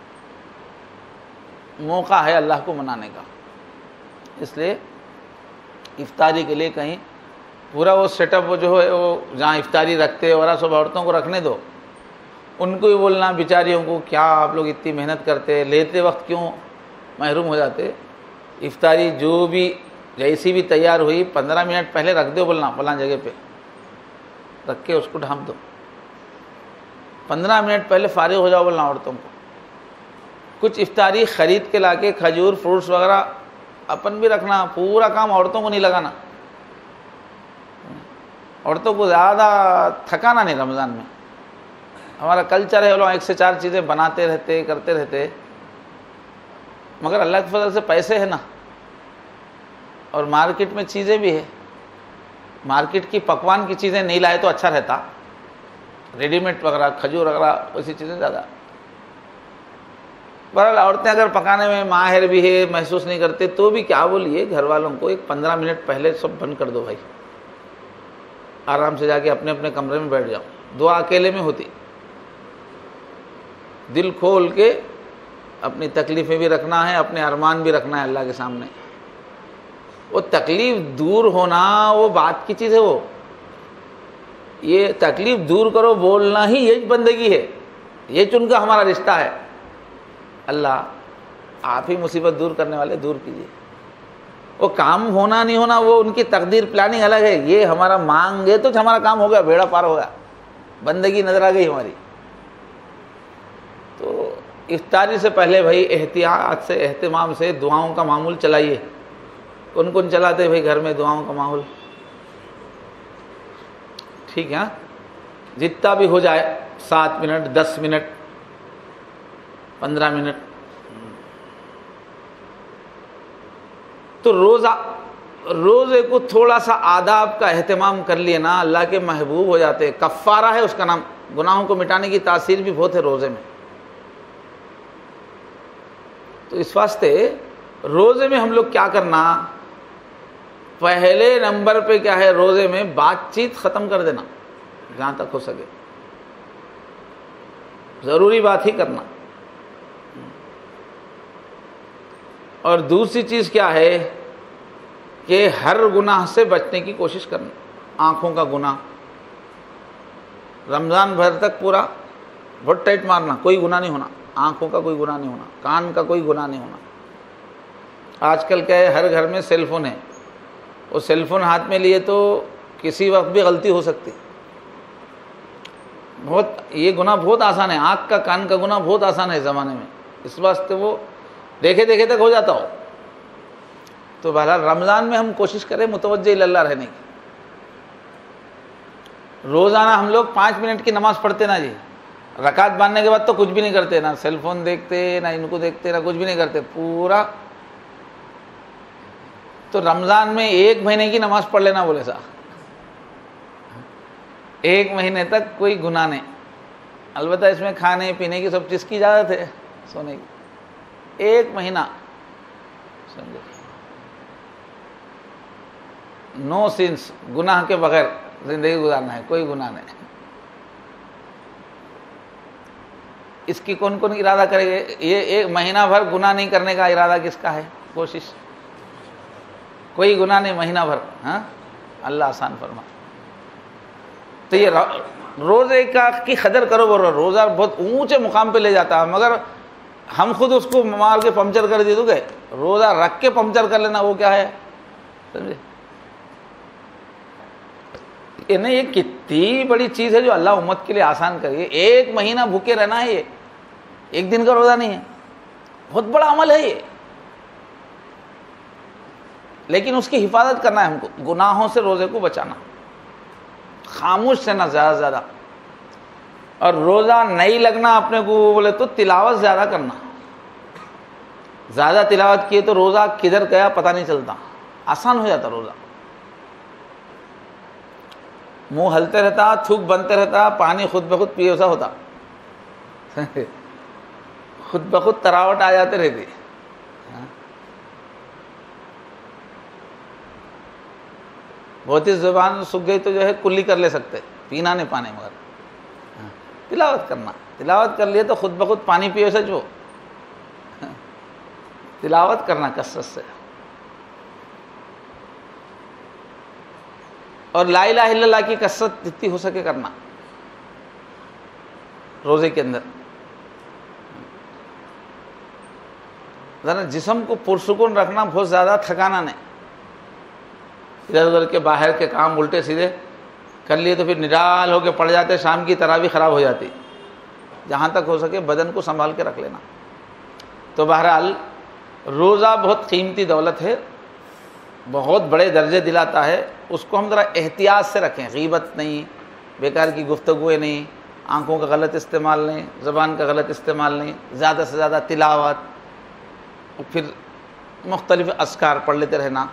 موقع ہے اللہ کو منانے کا. اس لیے افطاری کے لیے کہیں پورا وہ سیٹ اپ وہ جو ہے وہ جہاں افطاری رکھتے اور سب عورتوں کو رکھنے دو, ان کو بھی بولنا بیچاریوں کو کیا آپ لوگ اتنی محنت کرتے, لیتے وقت کیوں محروم ہو جاتے. افطاری جو بھی جیسی بھی تیار ہوئی پندرہ منٹ پہلے رکھ دو, بولنا فلاں جگہ پہ رکھ کے اس کو ڈھانپ دو, پندرہ منٹ پہلے فارغ ہو جاؤ بولنا عورتوں کو. کچھ افطاری خرید کے لا کے کھجور فروٹس وغیرہ اپن بھی رکھنا, پورا کام عورتوں کو نہیں لگانا. عورتوں کو زیادہ تھکانا نہیں رمضان میں. ہمارا کلچر ہے لوگ ایک سے چار چیزیں بناتے رہتے کرتے رہتے, مگر اللہ کے فضل سے پیسے ہیں نا, اور مارکیٹ میں چیزیں بھی ہے. مارکیٹ کی پکوان کی چیزیں نہیں لائے تو اچھا رہتا, ریڈی میڈ وغیرہ کھجور وغیرہ ویسی چیزیں زیادہ. بہرحال عورتیں اگر پکانے میں ماہر بھی ہے، محسوس نہیں کرتے تو بھی کیا بولیے، گھر والوں کو ایک پندرہ منٹ پہلے سب بند کر دو بھائی، آرام سے جا کے اپنے اپنے کمرے میں بیٹھ جاؤ، دعا اکیلے میں ہوتی، دل کھول کے اپنی تکلیفیں بھی رکھنا ہے، اپنے ارمان بھی رکھنا ہے اللہ کے سامنے۔ وہ تکلیف دور ہونا وہ بات کی چیز ہے، وہ یہ تکلیف دور کرو بولنا ہی یہ بندگی ہے، یہ چن کا ہمارا رشتہ ہے۔ اللہ آپ ہی مصیبت دور کرنے والے، دور کیجیے۔ وہ کام ہونا نہیں ہونا وہ ان کی تقدیر پلاننگ الگ ہے، یہ ہمارا مانگے تو ہمارا کام ہو گیا، بیڑا پار ہو گیا، بندگی نظر آ گئی ہماری۔ تو افطاری سے پہلے بھائی احتیاط سے، اہتمام سے دعاؤں کا معمول چلائیے۔ کون کون چلاتے بھائی گھر میں دعاؤں کا معمول؟ ٹھیک ہے، جتنا بھی ہو جائے، سات منٹ، دس منٹ، پندرہ منٹ۔ تو روزہ روزے کو تھوڑا سا آداب کا اہتمام کر لیے نا، اللہ کے محبوب ہو جاتے۔ کفارہ ہے اس کا نام، گناہوں کو مٹانے کی تاثیر بھی بہت ہے روزے میں۔ تو اس واسطے روزے میں ہم لوگ کیا کرنا، پہلے نمبر پہ کیا ہے، روزے میں بات چیت ختم کر دینا جہاں تک ہو سکے، ضروری بات ہی کرنا۔ اور دوسری چیز کیا ہے کہ ہر گناہ سے بچنے کی کوشش کرنا۔ آنکھوں کا گناہ رمضان بھر تک پورا بہت ٹائٹ مارنا، کوئی گناہ نہیں ہونا، آنکھوں کا کوئی گناہ نہیں ہونا، کان کا کوئی گناہ نہیں ہونا۔ آج کل کیا ہے، ہر گھر میں سیل فون ہے، وہ سیل فون ہاتھ میں لیے تو کسی وقت بھی غلطی ہو سکتی۔ بہت یہ گناہ بہت آسان ہے، آنکھ کا کان کا گناہ بہت آسان ہے زمانے میں، اس واسطے وہ دیکھے دیکھے تک ہو جاتا ہو۔ تو بہرحال رمضان میں ہم کوشش کریں متوجہ اللہ رہنے کی۔ روزانہ ہم لوگ پانچ منٹ کی نماز پڑھتے نا جی، رکعت باندھنے کے بعد تو کچھ بھی نہیں کرتے، نہ سیل فون دیکھتے، نہ ان کو دیکھتے، نہ کچھ بھی نہیں کرتے پورا۔ تو رمضان میں ایک مہینے کی نماز پڑھ لینا بولے سا، ایک مہینے تک کوئی گناہ نہیں۔ البتہ اس میں کھانے پینے کی سب چیز کی اجازت ہے، سونے کی۔ ایک مہینہ سمجھے، نو سینس، گناہ کے بغیر زندگی گزارنا ہے، کوئی گناہ نہیں۔ اس کی کون کون ارادہ کرے گا؟ یہ ایک مہینہ بھر گناہ نہیں کرنے کا ارادہ کس کا ہے؟ کوشش، کوئی گناہ نہیں مہینہ بھر، ہاں اللہ آسان فرما۔ تو یہ روزے کا کی قدر کرو، بولو روزہ بہت اونچے مقام پہ لے جاتا ہے، مگر ہم خود اس کو مار کے پنکچر کر دیے تو گئے۔ روزہ رکھ کے پنکچر کر لینا وہ کیا ہے، سمجھے؟ یہ نہیں، یہ کتنی بڑی چیز ہے جو اللہ امت کے لیے آسان کری ہے۔ ایک مہینہ بھوکے رہنا ہے، یہ ایک دن کا روزہ نہیں ہے، بہت بڑا عمل ہے یہ۔ لیکن اس کی حفاظت کرنا ہے ہم کو، گناہوں سے روزے کو بچانا، خاموش رہنا زیادہ سے زیادہ۔ اور روزہ نہیں لگنا اپنے کو بولے تو تلاوت زیادہ کرنا، زیادہ تلاوت کیے تو روزہ کدھر گیا پتہ نہیں چلتا، آسان ہو جاتا روزہ۔ منہ ہلتے رہتا، تھوک بنتے رہتا، پانی خود بخود پیے ایسا ہوتا، خود بخود تراوٹ آ جاتے رہتی۔ بہت ہی زبان سوکھ گئی تو جو ہے کلی کر لے سکتے، پینا نہیں پانے، مگر تلاوت کرنا، تلاوت کر لیے تو خود بخود پانی پیو سچ وہ، تلاوت کرنا کثرت سے۔ اور لا الہ الا اللہ کی کثرت جتنی ہو سکے کرنا روزے کے اندر۔ ذرا جسم کو پرسکون رکھنا، بہت زیادہ تھکانا نہیں، ادھر ادھر کے باہر کے کام الٹے سیدھے کر لیے تو پھر نڈال ہو کے پڑ جاتے، شام کی تراویح خراب ہو جاتی۔ جہاں تک ہو سکے بدن کو سنبھال کے رکھ لینا۔ تو بہرحال روزہ بہت قیمتی دولت ہے، بہت بڑے درجے دلاتا ہے، اس کو ہم ذرا احتیاط سے رکھیں، غیبت نہیں، بیکار کی گفتگویں نہیں، آنکھوں کا غلط استعمال نہیں، زبان کا غلط استعمال نہیں، زیادہ سے زیادہ تلاوت، پھر مختلف اذکار پڑھ لیتے رہنا،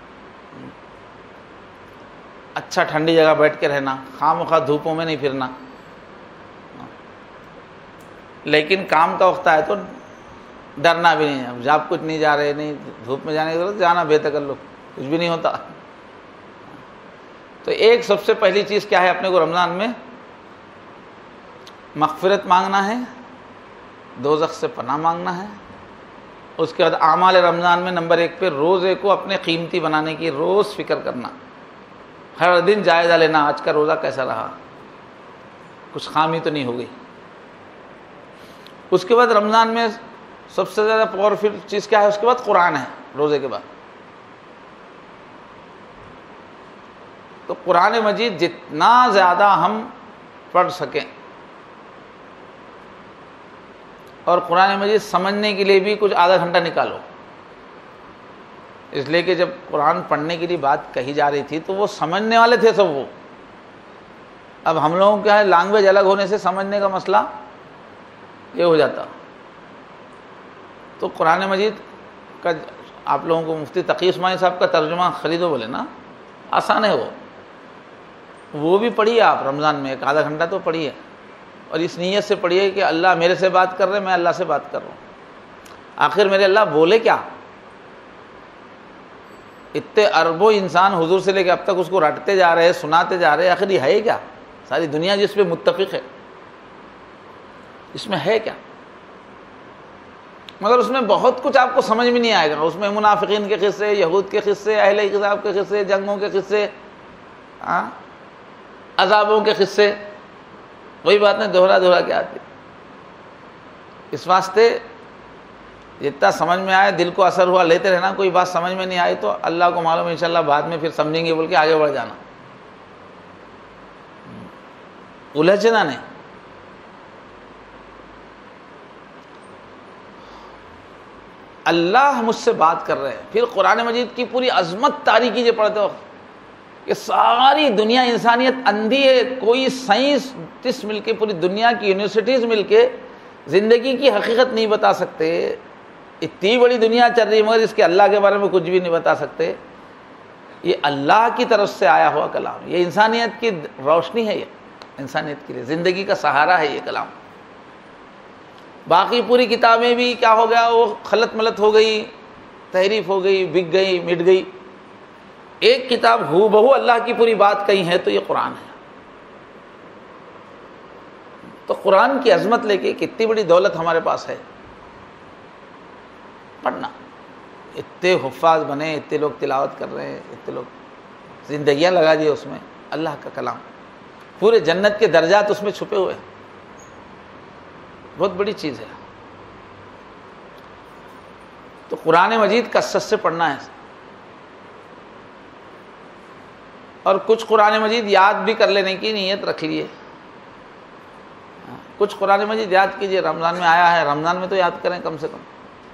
اچھا ٹھنڈی جگہ بیٹھ کے رہنا، خواہ مخواہ دھوپوں میں نہیں پھرنا۔ لیکن کام کا وقت آئے تو ڈرنا بھی نہیں. اب جاب کچھ نہیں جا رہے, نہیں دھوپ میں جانے کی ضرورت, جانا بے تکلف, کچھ بھی نہیں ہوتا. تو ایک سب سے پہلی چیز کیا ہے اپنے کو رمضان میں؟ مغفرت مانگنا ہے, دوزخ سے پناہ مانگنا ہے. اس کے بعد اعمال رمضان میں نمبر ایک پہ روزے کو اپنے قیمتی بنانے کی روز فکر کرنا, ہر دن جائزہ لینا آج کا روزہ کیسا رہا, کچھ خامی تو نہیں ہو گئی. اس کے بعد رمضان میں سب سے زیادہ پاورفل چیز کیا ہے؟ اس کے بعد قرآن ہے. روزے کے بعد تو قرآن مجید جتنا زیادہ ہم پڑھ سکیں, اور قرآن مجید سمجھنے کے لیے بھی کچھ آدھا گھنٹہ نکالو. اس لیے کہ جب قرآن پڑھنے کے لیے بات کہی جا رہی تھی تو وہ سمجھنے والے تھے سب وہ. اب ہم لوگوں کا ہے لینگویج الگ ہونے سے سمجھنے کا مسئلہ یہ ہو جاتا. تو قرآن مجید کا آپ لوگوں کو مفتی تقی عثمانی صاحب کا ترجمہ خریدو بولے نا, آسان ہے وہ, وہ بھی پڑھیے آپ رمضان میں, ایک آدھا گھنٹہ تو پڑھیے, اور اس نیت سے پڑھیے کہ اللہ میرے سے بات کر رہے, میں اللہ سے بات کر رہا ہوں. آخر میرے اللہ بولے کیا؟ اتنے اربوں انسان حضور سے لے کے اب تک اس کو رٹتے جا رہے, سناتے جا رہے, آخر یہ ہے کیا؟ ساری دنیا جس پہ متفق ہے, اس میں ہے کیا؟ مگر اس میں بہت کچھ آپ کو سمجھ میں نہیں آئے گا. اس میں منافقین کے قصے, یہود کے قصے, اہل کتاب کے قصے, جنگوں کے قصے, ہاں عذابوں کے قصے, وہی بات نہیں دوہرا دوہرا کے آتی. اس واسطے جتنا سمجھ میں آئے, دل کو اثر ہوا, لیتے رہنا. کوئی بات سمجھ میں نہیں آئی تو اللہ کو معلوم ہے انشاءاللہ بعد میں پھر سمجھیں گے بول کے آگے بڑھ جانا, الجھنا نہیں. اللہ مجھ سے بات کر رہے ہیں. پھر قرآن مجید کی پوری عظمت طاری کیجیے پڑھتے وقت کہ ساری دنیا انسانیت اندھی ہے. کوئی سائنسٹسٹ مل کے, پوری دنیا کی یونیورسٹیز مل کے زندگی کی حقیقت نہیں بتا سکتے. اتنی بڑی دنیا چل رہی ہے مگر اس کے اللہ کے بارے میں کچھ بھی نہیں بتا سکتے. یہ اللہ کی طرف سے آیا ہوا کلام, یہ انسانیت کی روشنی ہے, یہ انسانیت کے لیے زندگی کا سہارا ہے یہ کلام. باقی پوری کتابیں بھی کیا ہو گیا, وہ خلط ملط ہو گئی, تحریف ہو گئی, بک گئی, مٹ گئی. ایک کتاب ہو بہو اللہ کی پوری بات کہی ہے تو یہ قرآن ہے. تو قرآن کی عظمت لے کے کتنی بڑی دولت ہمارے پاس ہے. پڑھنا, اتنے حفاظ بنے, اتنے لوگ تلاوت کر رہے ہیں, اتنے لوگ زندگیاں لگا دیے اس میں. اللہ کا کلام, پورے جنت کے درجات اس میں چھپے ہوئے, بہت بڑی چیز ہے. تو قرآن مجید کثرت سے پڑھنا ہے. اور کچھ قرآن مجید یاد بھی کر لینے کی نیت رکھ لیے. کچھ قرآن مجید یاد کیجئے, رمضان میں آیا ہے, رمضان میں تو یاد کریں کم سے کم.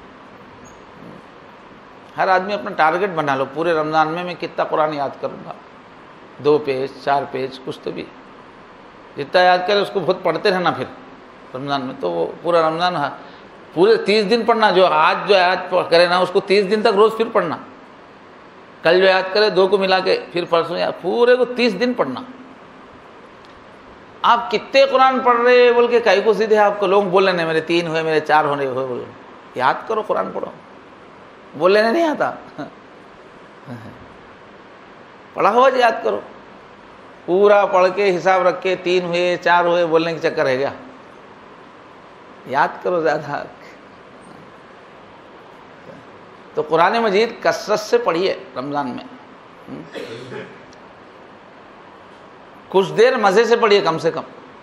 ہر آدمی اپنا ٹارگٹ بنا لو, پورے رمضان میں میں کتنا قرآن یاد کروں گا. دو پیج, چار پیج, کچھ تو بھی جتنا یاد کرے اس کو بہت پڑھتے رہنا. پھر رمضان میں تو وہ پورا رمضان پورے تیس دن پڑھنا. جو آج جو یاد کرے نا اس کو تیس دن تک روز پھر پڑھنا. کل جو یاد کرے دو کو ملا کے پھر پرسوں یاد, پورے کو تیس دن پڑھنا. آپ کتنے قرآن پڑھ رہے بول کے کئی کو سیدھے آپ کو لوگ بول لینے میرے تین ہوئے, میرے چار ہونے ہوئے. بولے یاد کرو, قرآن پڑھو. بول لینے نہیں آتا, پڑھا ہوا جو یاد کرو. پورا پڑھ کے حساب رکھ کے تین ہوئے, چار ہوئے بولنے کے چکر ہے گیا. یاد کرو زیادہ. تو قرآن مجید کثرت سے پڑھیے رمضان میں. کچھ دیر مزے سے پڑھیے, کم سے کم.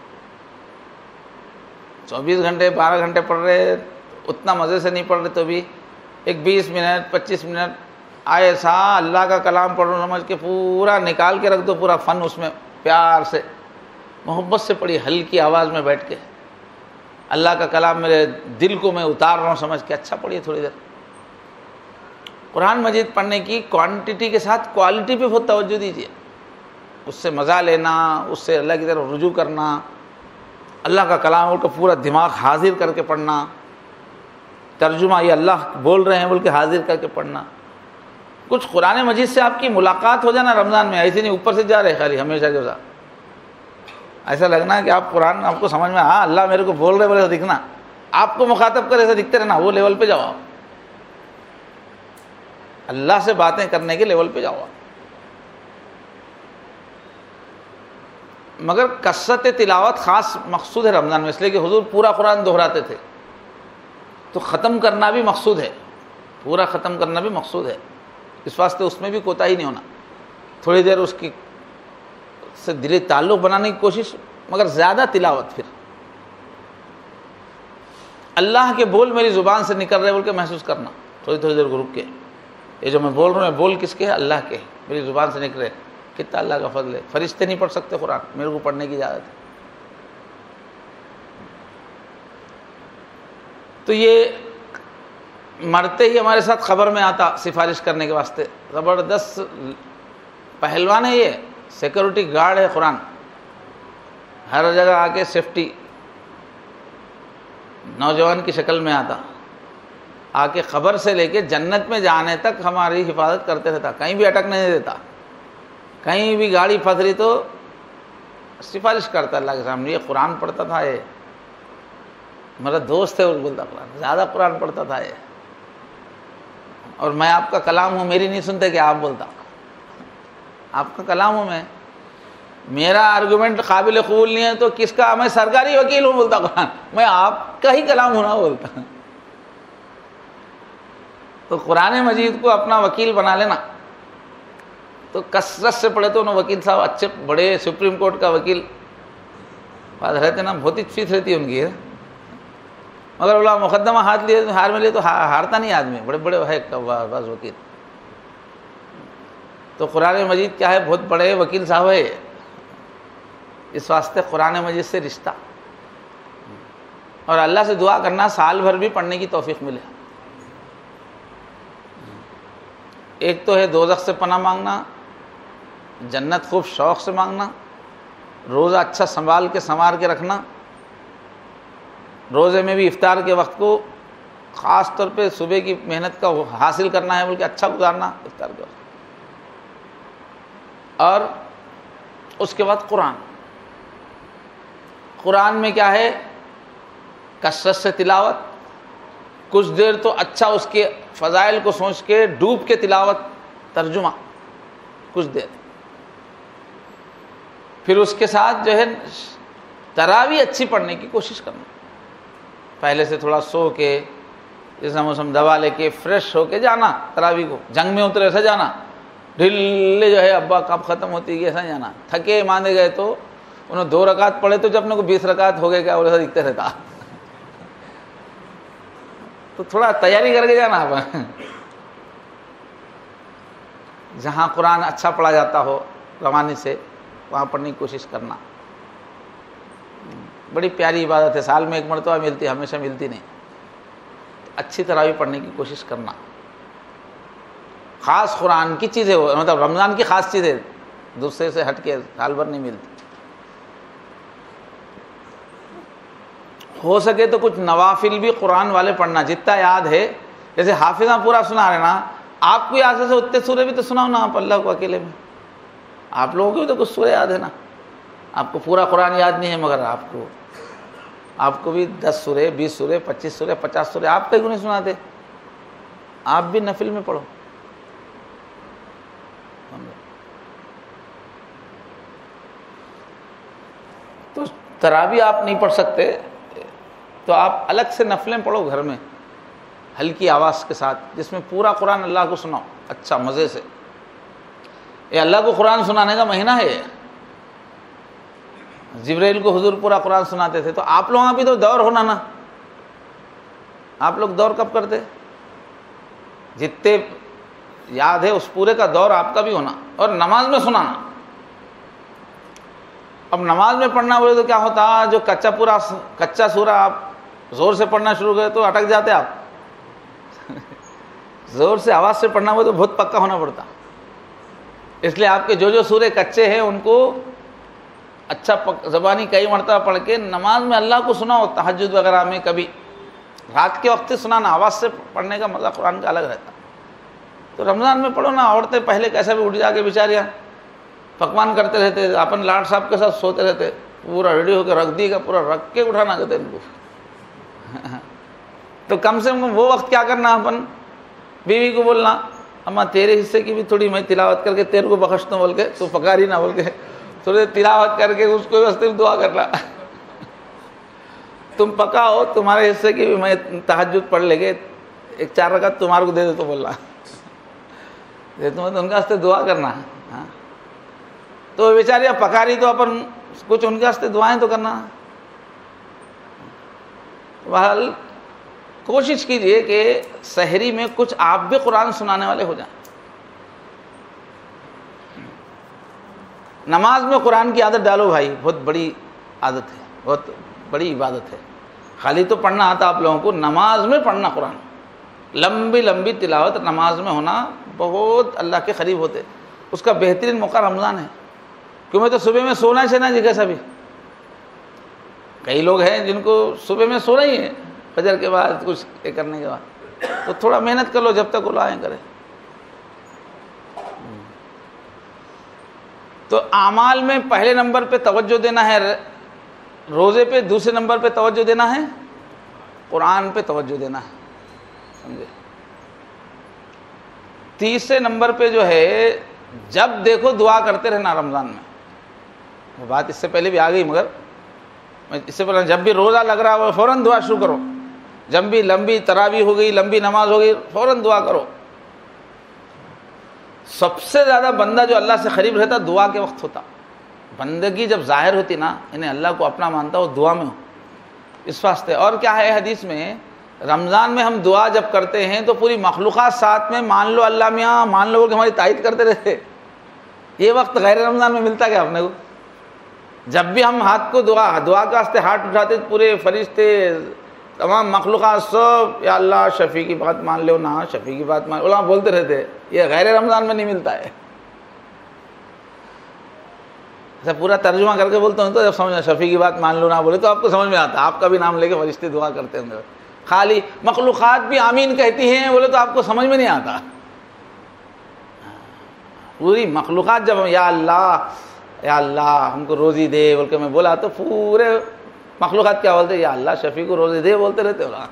چوبیس گھنٹے بارہ گھنٹے پڑھ رہے, اتنا مزے سے نہیں پڑھ رہے تو بھی ایک بیس منٹ پچیس منٹ ایسا اللہ کا کلام پڑھو سمجھ کے پورا نکال کے رکھ دو. پورا فن اس میں پیار سے محبت سے پڑھی, ہلکی آواز میں بیٹھ کے. اللہ کا کلام میرے دل کو میں اتار رہا ہوں سمجھ کے, اچھا پڑھیے تھوڑی دیر. قرآن مجید پڑھنے کی کوانٹٹی کے ساتھ کوالٹی پہ بہت توجہ دیجیے. اس سے مزہ لینا, اس سے اللہ کی طرف رجوع کرنا, اللہ کا کلام کا پورا دماغ حاضر کر کے پڑھنا. ترجمہ یہ اللہ بول رہے ہیں بول کے حاضر کر کے پڑھنا. کچھ قرآن مجید سے آپ کی ملاقات ہو جانا رمضان میں, ایسے نہیں اوپر سے جا رہے خالی ہمیشہ جو سا. ایسا لگنا کہ آپ قرآن آپ کو سمجھ میں, ہاں اللہ میرے کو بول رہے بولے تو دکھنا. آپ کو مخاطب کرے ایسے دکھتے رہنا، وہ لیول پہ جاؤ آپ، اللہ سے باتیں کرنے کے لیول پہ جاؤ آپ۔ مگر کثرت تلاوت خاص مقصود ہے رمضان میں، اس لیے کہ حضور پورا قرآن دہراتے تھے، تو ختم کرنا بھی مقصود ہے، پورا ختم کرنا بھی مقصود ہے، اس واسطے اس میں بھی کوتاہی نہیں ہونا، تھوڑی دیر اس کی سے دلی تعلق بنانے کی کوشش، مگر زیادہ تلاوت، پھر اللہ کے بول میری زبان سے نکل رہے بول کے محسوس کرنا، تھوڑی تھوڑی دیر کو رک کے، یہ جو میں بول رہا ہوں میں بول کس کے ہے؟ اللہ کے، میری زبان سے نکل رہے، کتنا اللہ کا فضل ہے، فرشتے نہیں پڑھ سکتے قرآن، میرے کو پڑھنے کی اجازت ہے۔ تو یہ مرتے ہی ہمارے ساتھ خبر میں آتا سفارش کرنے کے واسطے، زبردست پہلوان ہے، یہ سیکورٹی گارڈ ہے قرآن، ہر جگہ آ کے سیفٹی نوجوان کی شکل میں آتا، آ کے خبر سے لے کے جنت میں جانے تک ہماری حفاظت کرتے رہتا، کہیں بھی اٹک نہیں دیتا، کہیں بھی گاڑی پھنس رہی تو سفارش کرتا اللہ کے سامنے، یہ قرآن پڑھتا تھا، یہ میرا دوست ہے، وہ بولتا قرآن زیادہ قرآن پڑھتا تھا یہ، اور میں آپ کا کلام ہوں، میری نہیں سنتے کہ آپ بولتا، آپ کا کلام ہوں، میں میرا آرگومنٹ قابل قبول نہیں ہے تو کس کا، میں سرکاری وکیل ہوں بولتا قرآن، میں آپ کا ہی کلام ہونا بولتا۔ تو قرآن مجید کو اپنا وکیل بنا لینا، تو کثرت سے پڑھے تو انہوں وکیل صاحب اچھے بڑے سپریم کورٹ کا وکیل پاس رہتے نا، بہت ہی فیس رہتی ہے ان کی، مگر اللہ مقدمہ ہاتھ لیے ہار میں لیے تو ہارتا نہیں آدمی، بڑے بڑے ہے بعض وکیل۔ تو قرآن مجید کیا ہے، بہت بڑے وکیل صاحب ہے، اس واسطے قرآن مجید سے رشتہ، اور اللہ سے دعا کرنا سال بھر بھی پڑھنے کی توفیق ملے۔ ایک تو ہے دوزخ سے پناہ مانگنا، جنت خوب شوق سے مانگنا، روزہ اچھا سنبھال کے سنوار کے رکھنا، روزے میں بھی افطار کے وقت کو خاص طور پہ صبح کی محنت کا حاصل کرنا ہے بلکہ اچھا گزارنا افطار کے وقت، اور اس کے بعد قرآن قرآن میں کیا ہے، کثرت سے تلاوت، کچھ دیر تو اچھا اس کے فضائل کو سوچ کے ڈوب کے تلاوت، ترجمہ کچھ دیر، پھر اس کے ساتھ جو ہے تراویح اچھی پڑھنے کی کوشش کرنا، پہلے سے تھوڑا سو کے جیسا موسم دوا لے کے فریش ہو کے جانا، تراویح کو جنگ میں اترے ایسا جانا، ڈھلے جو ہے ابا کب ختم ہوتی ہے ایسا جانا، تھکے ماندے گئے تو انہوں دو رکعت پڑھے تو جب اپنے کو بیس رکعت ہو گئے کیا اور ایسا دکھتے رہتا، تو تھوڑا تیاری کر کے جانا آپ، جہاں قرآن اچھا پڑھا جاتا ہو روانی سے وہاں پڑھنے کی کوشش کرنا، بڑی پیاری عبادت ہے، سال میں ایک مرتبہ ملتی ہے، ہمیشہ ملتی نہیں، اچھی طرح بھی پڑھنے کی کوشش کرنا، خاص قرآن کی چیز ہے وہ، مطلب رمضان کی خاص چیز ہے، دوسرے سے ہٹ کے سال بھر نہیں ملتی۔ ہو سکے تو کچھ نوافل بھی قرآن والے پڑھنا، جتنا یاد ہے، جیسے حافظاں پورا سنا رہے نا، آپ کو یاد سے اتنے سورے بھی تو سناؤ نا آپ اللہ کو اکیلے میں، آپ لوگوں کو بھی تو کچھ سورے یاد ہے نا، آپ کو پورا قرآن یاد نہیں ہے مگر آپ کو آپ کو بھی دس سورے، بیس سورے، پچیس سورے، پچاس سورے آپ کہیں نہیں سناتے، آپ بھی نفل میں پڑھو۔ تو تراویح آپ نہیں پڑھ سکتے تو آپ الگ سے نفلیں پڑھو گھر میں، ہلکی آواز کے ساتھ، جس میں پورا قرآن اللہ کو سناؤ اچھا مزے سے، یہ اللہ کو قرآن سنانے کا مہینہ ہے، جبرائیل کو حضور پورا قرآن سناتے تھے، تو آپ لوگوں بھی تو دور ہونا نا، آپ لوگ دور کب کرتے، جتنے یاد ہے اس پورے کا دور آپ کا بھی ہونا، اور نماز میں سنانا۔ اب نماز میں پڑھنا بولے تو کیا ہوتا، جو کچا پورا کچا سورہ آپ زور سے پڑھنا شروع کرے تو اٹک جاتے آپ، زور سے آواز سے پڑھنا بولے تو بہت پکا ہونا پڑتا، اس لیے آپ کے جو جو سورے کچے ہیں ان کو اچھا زبانی کئی مرتبہ پڑھ کے نماز میں اللہ کو سناؤ، تہجد وغیرہ میں کبھی رات کے وقت سنانا، آواز سے پڑھنے کا مزہ قرآن کا الگ رہتا۔ تو رمضان میں پڑھو نا، عورتیں پہلے کیسا بھی اٹھ جا کے بیچاریاں پکوان کرتے رہتے، اپن لاڈ صاحب کے ساتھ سوتے رہتے، پورا ریڈی ہو کے رکھ دی گا، پورا رکھ کے اٹھانا کہتے ان کو، تو کم سے کم وہ وقت کیا کرنا اپن بیوی کو بولنا اماں تیرے حصے کی بھی تھوڑی میں تلاوت کر کے تیرے کو بخشتا ہوں بول کے، تو پکاری نہ بول کے تھوڑی تلاوت کر کے اس کو واسطے دعا کرنا، تم پکاؤ تمہارے حصے کی بھی میں تہجد پڑھ لے گے، ایک چار رکعت تمہارے کو دے دے تو بولنا دے تو ان کے واسطے دعا کرنا. ہاں تو بیچاری اب پکاری تو اپن کچھ ان کے واسطے دعائیں تو کرنا. بہرحال کوشش کیجئے کہ سحری میں کچھ آپ بھی قرآن سنانے والے ہو جائیں. نماز میں قرآن کی عادت ڈالو بھائی، بہت بڑی عادت ہے، بہت بڑی عبادت ہے. خالی تو پڑھنا آتا آپ لوگوں کو، نماز میں پڑھنا قرآن، لمبی لمبی تلاوت نماز میں ہونا بہت اللہ کے قریب ہوتے. اس کا بہترین موقع رمضان ہے، کیوں میں تو صبح میں سونا چاہنا جی کیسا بھی. کئی لوگ ہیں جن کو صبح میں سونا ہی ہے فجر کے بعد کچھ کرنے کے بعد، تو تھوڑا محنت کر لو جب تک وہ لائیں کرے. تو اعمال میں پہلے نمبر پہ توجہ دینا ہے روزے پہ، دوسرے نمبر پہ توجہ دینا ہے قرآن پہ توجہ دینا ہے، سمجھے. تیسرے نمبر پہ جو ہے جب دیکھو دعا کرتے رہنا رمضان میں. وہ بات اس سے پہلے بھی آ گئی مگر اس سے پہلے جب بھی روزہ لگ رہا ہو فوراً دعا شروع کرو. جب بھی لمبی تراویح ہو گئی، لمبی نماز ہو گئی، فوراً دعا کرو. سب سے زیادہ بندہ جو اللہ سے قریب رہتا دعا کے وقت ہوتا. بندگی جب ظاہر ہوتی نا، انہیں اللہ کو اپنا مانتا وہ دعا میں ہو اس واسطے. اور کیا ہے حدیث میں، رمضان میں ہم دعا جب کرتے ہیں تو پوری مخلوقات ساتھ میں مان لو اللہ میاں مان لو کہ ہماری تائید کرتے رہتے. یہ وقت غیر رمضان میں ملتا کیا اپنے کو؟ جب بھی ہم ہاتھ کو دعا دعا کے واسطے ہاتھ اٹھاتے پورے فرشتے تمام مخلوقات سب یا اللہ شفیع کی بات مان لو، نہ شفیع کی بات مان لو، علماء بولتے رہتے. یہ غیر رمضان میں نہیں ملتا ہے. ایسا پورا ترجمہ کر کے بولتا ہوں تو جب سمجھنا شفیع کی بات مان لو نہ بولے تو آپ کو سمجھ میں آتا. آپ کا بھی نام لے کے فرشتے دعا کرتے ہوں گے. خالی مخلوقات بھی آمین کہتی ہیں بولے تو آپ کو سمجھ میں نہیں آتا. پوری مخلوقات جب یا اللہ یا اللہ ہم کو روزی دے بول کے میں بولا تو پورے مخلوقات کیا بولتے، یا اللہ شفیع کو روزی دے بولتے رہتے ہو.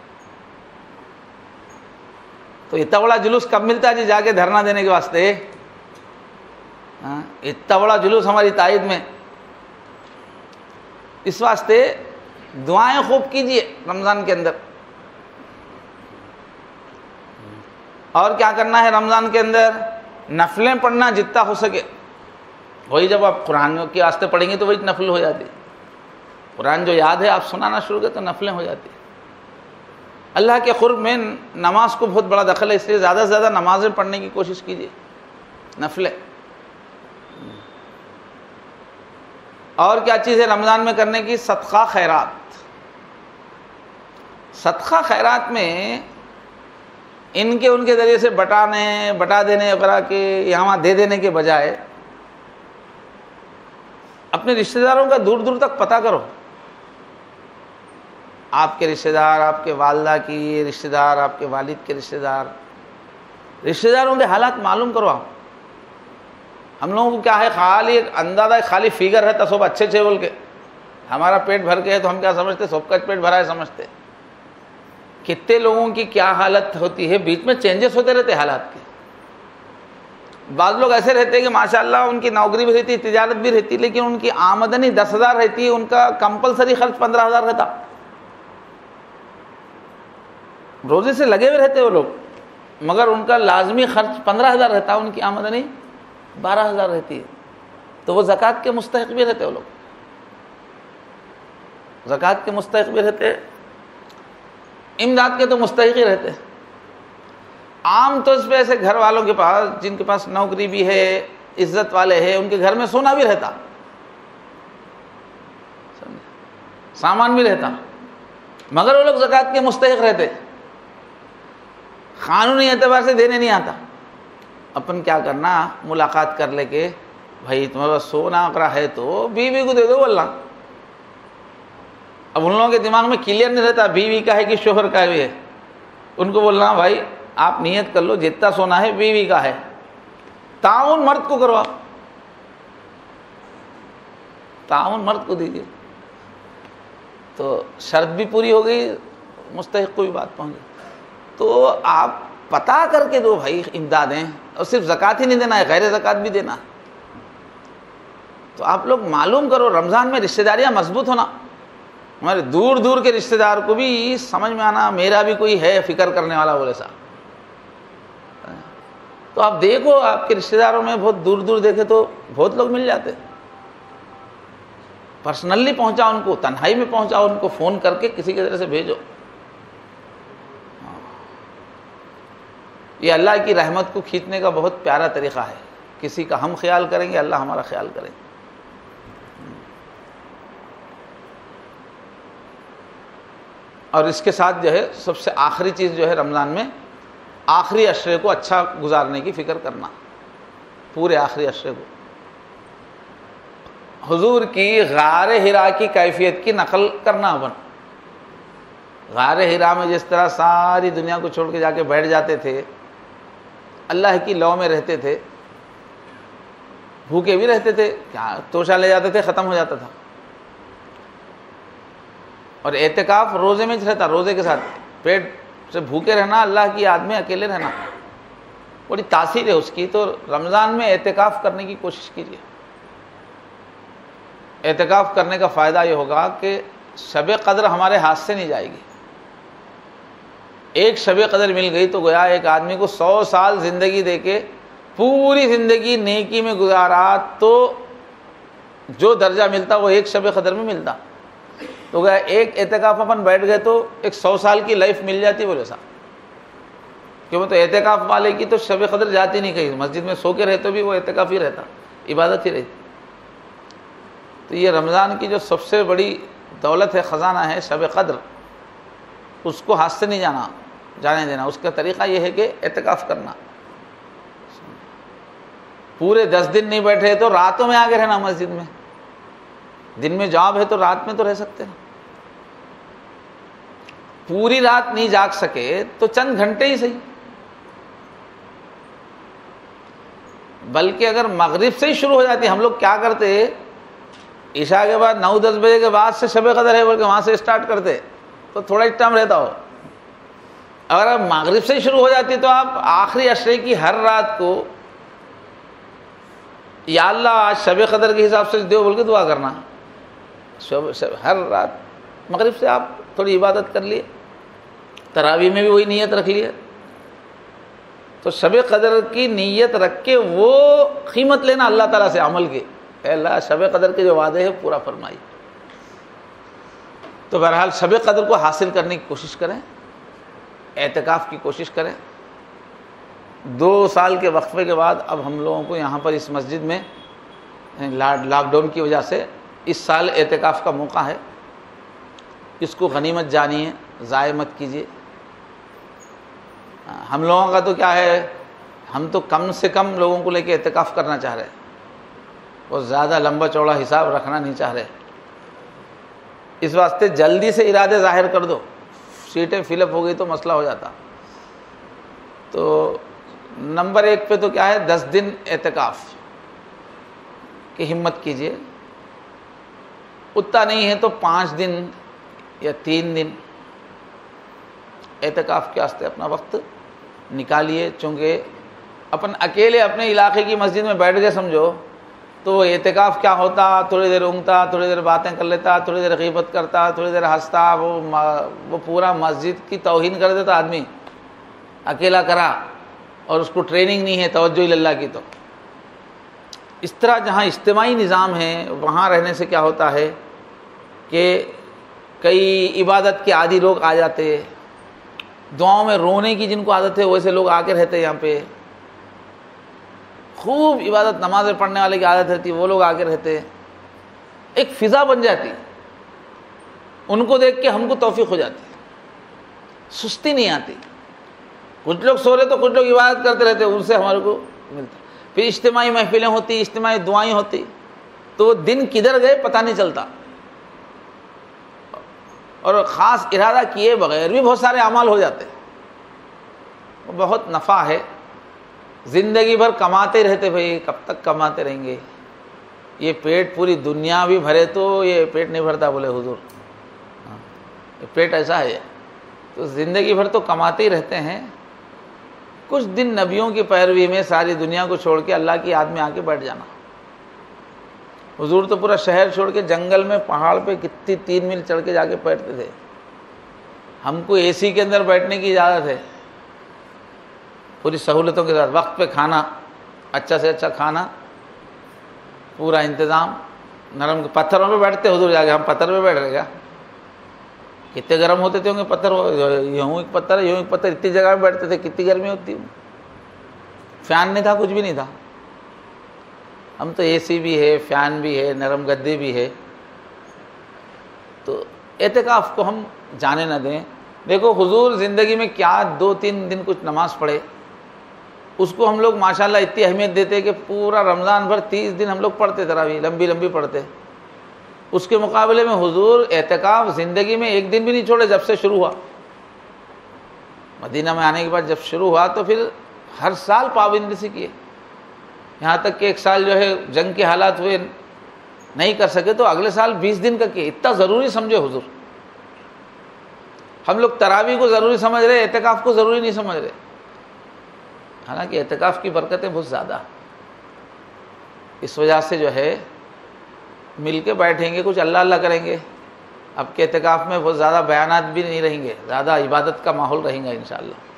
تو اتنا بڑا جلوس کب ملتا ہے جی جا کے دھرنا دینے کے واسطے؟ ہاں اتنا بڑا جلوس ہماری تائید میں. اس واسطے دعائیں خوب کیجئے رمضان کے اندر. اور کیا کرنا ہے رمضان کے اندر؟ نفلیں پڑھنا جتنا ہو سکے. وہی جب آپ قرآن کے واسطے پڑھیں گے تو وہی نفل ہو جاتی. قرآن جو یاد ہے آپ سنانا شروع کریں تو نفلیں ہو جاتی. اللہ کے قرب میں نماز کو بہت بڑا دخل ہے، اس لیے زیادہ سے زیادہ نمازیں پڑھنے کی کوشش کیجیے، نفلیں. اور کیا چیز ہے رمضان میں کرنے کی؟ صدقہ خیرات. صدقہ خیرات میں ان کے ان کے ذریعے سے بٹانے بٹا دینے وغیرہ کے یہاں دے دینے کے بجائے اپنے رشتہ داروں کا دور دور تک پتہ کرو. آپ کے رشتہ دار، آپ کے والدہ کی رشتہ دار، آپ کے والد کے رشتہ دار، رشتہ داروں کے حالات معلوم کرو. آپ ہم لوگوں کو کیا ہے خالی ایک اندازہ خالی فیگر رہتا سب اچھے اچھے بول کے ہمارا پیٹ بھر کے ہے تو ہم کیا سمجھتے سب کا پیٹ بھرا ہے سمجھتے. کتنے لوگوں کی کیا حالت ہوتی ہے، بیچ میں چینجز ہوتے رہتے حالات کے. بعض لوگ ایسے رہتے ہیں کہ ماشاءاللہ ان کی نوکری بھی رہتی، تجارت بھی رہتی، لیکن ان کی آمدنی دس ہزار رہتی ہے، ان کا کمپلسری خرچ پندرہ ہزار رہتا. روزے سے لگے ہوئے رہتے وہ لوگ مگر ان کا لازمی خرچ پندرہ ہزار رہتا، ان کی آمدنی بارہ ہزار رہتی ہے. تو وہ زکوٰۃ کے مستحق بھی رہتے وہ لوگ، زکوٰۃ کے مستحق بھی رہتے، امداد کے تو مستحق ہی رہتے. عام طور پہ ایسے گھر والوں کے پاس جن کے پاس نوکری بھی ہے، عزت والے ہیں، ان کے گھر میں سونا بھی رہتا، سامان بھی رہتا، مگر وہ لوگ زکوٰۃ کے مستحق رہتے. قانونی اعتبار سے دینے نہیں آتا. اپن کیا کرنا، ملاقات کر لے کے بھائی تمہارے پاس سونا اکرا ہے تو بیوی کو دے دو بولنا. اب ان لوگوں کے دماغ میں کلیئر نہیں رہتا بیوی کا ہے کہ شوہر کا بھی ہے. ان کو بولنا بھائی آپ نیت کر لو جتنا سونا ہے بیوی کا ہے. تعاون مرد کو کرو، آپ تعاون مرد کو دیجیے. تو شرط بھی پوری ہو گئی، مستحق کو بھی بات پہنچ جائے. تو آپ پتا کر کے دو بھائی امدادیں, اور صرف زکوٰۃ ہی نہیں دینا ہے, غیر زکوٰۃ بھی دینا. تو آپ لوگ معلوم کرو رمضان میں رشتہ داریاں مضبوط ہونا, ہمارے دور دور کے رشتہ دار کو بھی سمجھ میں آنا میرا بھی کوئی ہے فکر کرنے والا بولے سا. تو آپ دیکھو آپ کے رشتہ داروں میں بہت دور دور دیکھے تو بہت لوگ مل جاتے, پرسنلی پہنچا ان کو, تنہائی میں پہنچا ان کو, فون کر کے کسی کے ذریعے سے بھیجو. یہ اللہ کی رحمت کو کھینچنے کا بہت پیارا طریقہ ہے. کسی کا ہم خیال کریں گے, اللہ ہمارا خیال کریں گے. اور اس کے ساتھ جو ہے سب سے آخری چیز جو ہے رمضان میں آخری عشرے کو اچھا گزارنے کی فکر کرنا, پورے آخری عشرے کو. حضور کی غار حرا کی کیفیت کی نقل کرنا اپن. غار حرا میں جس طرح ساری دنیا کو چھوڑ کے جا کے بیٹھ جاتے تھے, اللہ کی لو میں رہتے تھے, بھوکے بھی رہتے تھے, کیا توشہ لے جاتے تھے ختم ہو جاتا تھا. اور اعتکاف روزے میں رہتا, روزے کے ساتھ پیٹ سے بھوکے رہنا, اللہ کی یاد میں اکیلے رہنا, بڑی تاثیر ہے اس کی. تو رمضان میں اعتکاف کرنے کی کوشش کیجیے. اعتکاف کرنے کا فائدہ یہ ہوگا کہ شب قدر ہمارے ہاتھ سے نہیں جائے گی. ایک شب قدر مل گئی تو گویا ایک آدمی کو سو سال زندگی دے کے پوری زندگی نیکی میں گزارا تو جو درجہ ملتا وہ ایک شب قدر میں ملتا. تو گویا ایک اعتکاف اپن بیٹھ گئے تو ایک سو سال کی لائف مل جاتی بولے صاحب. کیوں تو اعتکاف والے کی تو شب قدر جاتی نہیں کہیں, مسجد میں سو کے رہتے بھی وہ اعتکاف ہی رہتا, عبادت ہی رہتی. تو یہ رمضان کی جو سب سے بڑی دولت ہے, خزانہ ہے شب قدر, اس کو ہاتھ سے نہیں جانا جانے دینا. اس کا طریقہ یہ ہے کہ اعتکاف کرنا. پورے دس دن نہیں بیٹھے تو راتوں میں آگے رہنا مسجد میں. دن میں جاب ہے تو رات میں تو رہ سکتے ہیں. پوری رات نہیں جاگ سکے تو چند گھنٹے ہی صحیح. بلکہ اگر مغرب سے ہی شروع ہو جاتی, ہم لوگ کیا کرتے عشاء کے بعد نو دس بجے کے بعد سے شب قدر ہے بول کے وہاں سے اسٹارٹ کرتے تو تھوڑا ہی ٹائم رہتا ہو. اگر آپ مغرب سے ہی شروع ہو جاتی تو آپ آخری عشرے کی ہر رات کو یا اللہ آج شب قدر کے حساب سے دیو بول کے دعا کرنا. شب شب ہر رات مغرب سے آپ تھوڑی عبادت کر لیے, تراویح میں بھی وہی نیت رکھ لیے. تو شب قدر کی نیت رکھ کے وہ قیمت لینا اللہ تعالیٰ سے عمل کے, اے اللہ شب قدر کے جو وعدے ہیں پورا فرمائی. تو بہرحال شب قدر کو حاصل کرنے کی کوشش کریں, اعتکاف کی کوشش کریں. دو سال کے وقفے کے بعد اب ہم لوگوں کو یہاں پر اس مسجد میں لاک ڈاؤن کی وجہ سے اس سال اعتکاف کا موقع ہے. اس کو غنیمت جانیے, ضائع مت کیجیے. ہم لوگوں کا تو کیا ہے, ہم تو کم سے کم لوگوں کو لے کے اعتکاف کرنا چاہ رہے ہیں, وہ زیادہ لمبا چوڑا حساب رکھنا نہیں چاہ رہے. اس واسطے جلدی سے ارادے ظاہر کر دو, سیٹیں فل اپ ہو گئی تو مسئلہ ہو جاتا. تو نمبر ایک پہ تو کیا ہے, دس دن اعتکاف کی ہمت کیجیے. اتنا نہیں ہے تو پانچ دن یا تین دن اعتکاف کے واسطے اپنا وقت نکالیے. چونکہ اپن اکیلے اپنے علاقے کی مسجد میں بیٹھ گئے سمجھو تو اعتکاف کیا ہوتا, تھوڑی دیر اونگتا, تھوڑی دیر باتیں کر لیتا, تھوڑی دیر غیبت کرتا, تھوڑی دیر ہنستا, وہ وہ پورا مسجد کی توہین کر دیتا آدمی اکیلا کرا, اور اس کو ٹریننگ نہیں ہے توجہ اللہ کی. تو اس طرح جہاں اجتماعی نظام ہے وہاں رہنے سے کیا ہوتا ہے کہ کئی عبادت کے عادی لوگ آ جاتے, دعاؤں میں رونے کی جن کو عادت ہے ویسے لوگ آ کے رہتے یہاں پہ. خوب عبادت نمازیں پڑھنے والے کی عادت رہتی, وہ لوگ آ کے رہتے. ایک فضا بن جاتی, ان کو دیکھ کے ہم کو توفیق ہو جاتی, سستی نہیں آتی. کچھ لوگ سو رہے تو کچھ لوگ عبادت کرتے رہتے, ان سے ہمارے کو ملتا. پھر اجتماعی محفلیں ہوتی, اجتماعی دعائیں ہوتی, تو وہ دن کدھر گئے پتہ نہیں چلتا. اور خاص ارادہ کیے بغیر بھی بہت سارے اعمال ہو جاتے, بہت نفع ہے. زندگی بھر کماتے رہتے, بھائی کب تک کماتے رہیں گے, یہ پیٹ پوری دنیا بھی بھرے تو یہ پیٹ نہیں بھرتا بولے حضور. یہ پیٹ ایسا ہے, تو زندگی بھر تو کماتے ہی رہتے ہیں، کچھ دن نبیوں کی پیروی میں ساری دنیا کو چھوڑ کے اللہ کی یاد میں آ کے بیٹھ جانا۔ حضور تو پورا شہر چھوڑ کے جنگل میں پہاڑ پہ کتنی تین میل چڑھ کے جا کے بیٹھتے تھے، ہم کو اے سی کے اندر بیٹھنے کی اجازت ہے، پوری سہولتوں کے ساتھ، وقت پہ کھانا، اچھا سے اچھا کھانا، پورا انتظام، نرم پتھروں پہ بیٹھتے حضور جا کے، ہم پتھر پہ بیٹھ رہے گا، کتنے گرم ہوتے تھے ہوں گے پتھر، یوں ایک پتھر ہے یوں ایک پتھر، اتنی جگہ پہ بیٹھتے تھے، کتنی گرمی ہوتی، فین نہیں تھا، کچھ بھی نہیں تھا، ہم تو اے سی بھی ہے، فین بھی ہے، نرم گدے بھی ہے۔ تو اعتکاف کو ہم جانے نہ دیں۔ دیکھو حضور زندگی میں کیا دو تین دن کچھ نماز پڑھے، اس کو ہم لوگ ماشاءاللہ اتنی اہمیت دیتے کہ پورا رمضان بھر تیس دن ہم لوگ پڑھتے تراویح، لمبی لمبی پڑھتے۔ اس کے مقابلے میں حضور اعتکاف زندگی میں ایک دن بھی نہیں چھوڑے، جب سے شروع ہوا، مدینہ میں آنے کے بعد جب شروع ہوا تو پھر ہر سال پابندی سے کیے، یہاں تک کہ ایک سال جو ہے جنگ کے حالات ہوئے نہیں کر سکے تو اگلے سال بیس دن کا کیے، اتنا ضروری سمجھے حضور۔ ہم لوگ تراویح کو ضروری سمجھ رہے، اعتکاف کو ضروری نہیں سمجھ رہے، حالانکہ اعتکاف کی برکتیں بہت زیادہ، اس وجہ سے جو ہے مل کے بیٹھیں گے، کچھ اللہ اللہ کریں گے۔ اب کے اعتکاف میں بہت زیادہ بیانات بھی نہیں رہیں گے، زیادہ عبادت کا ماحول رہیں گا انشاءاللہ۔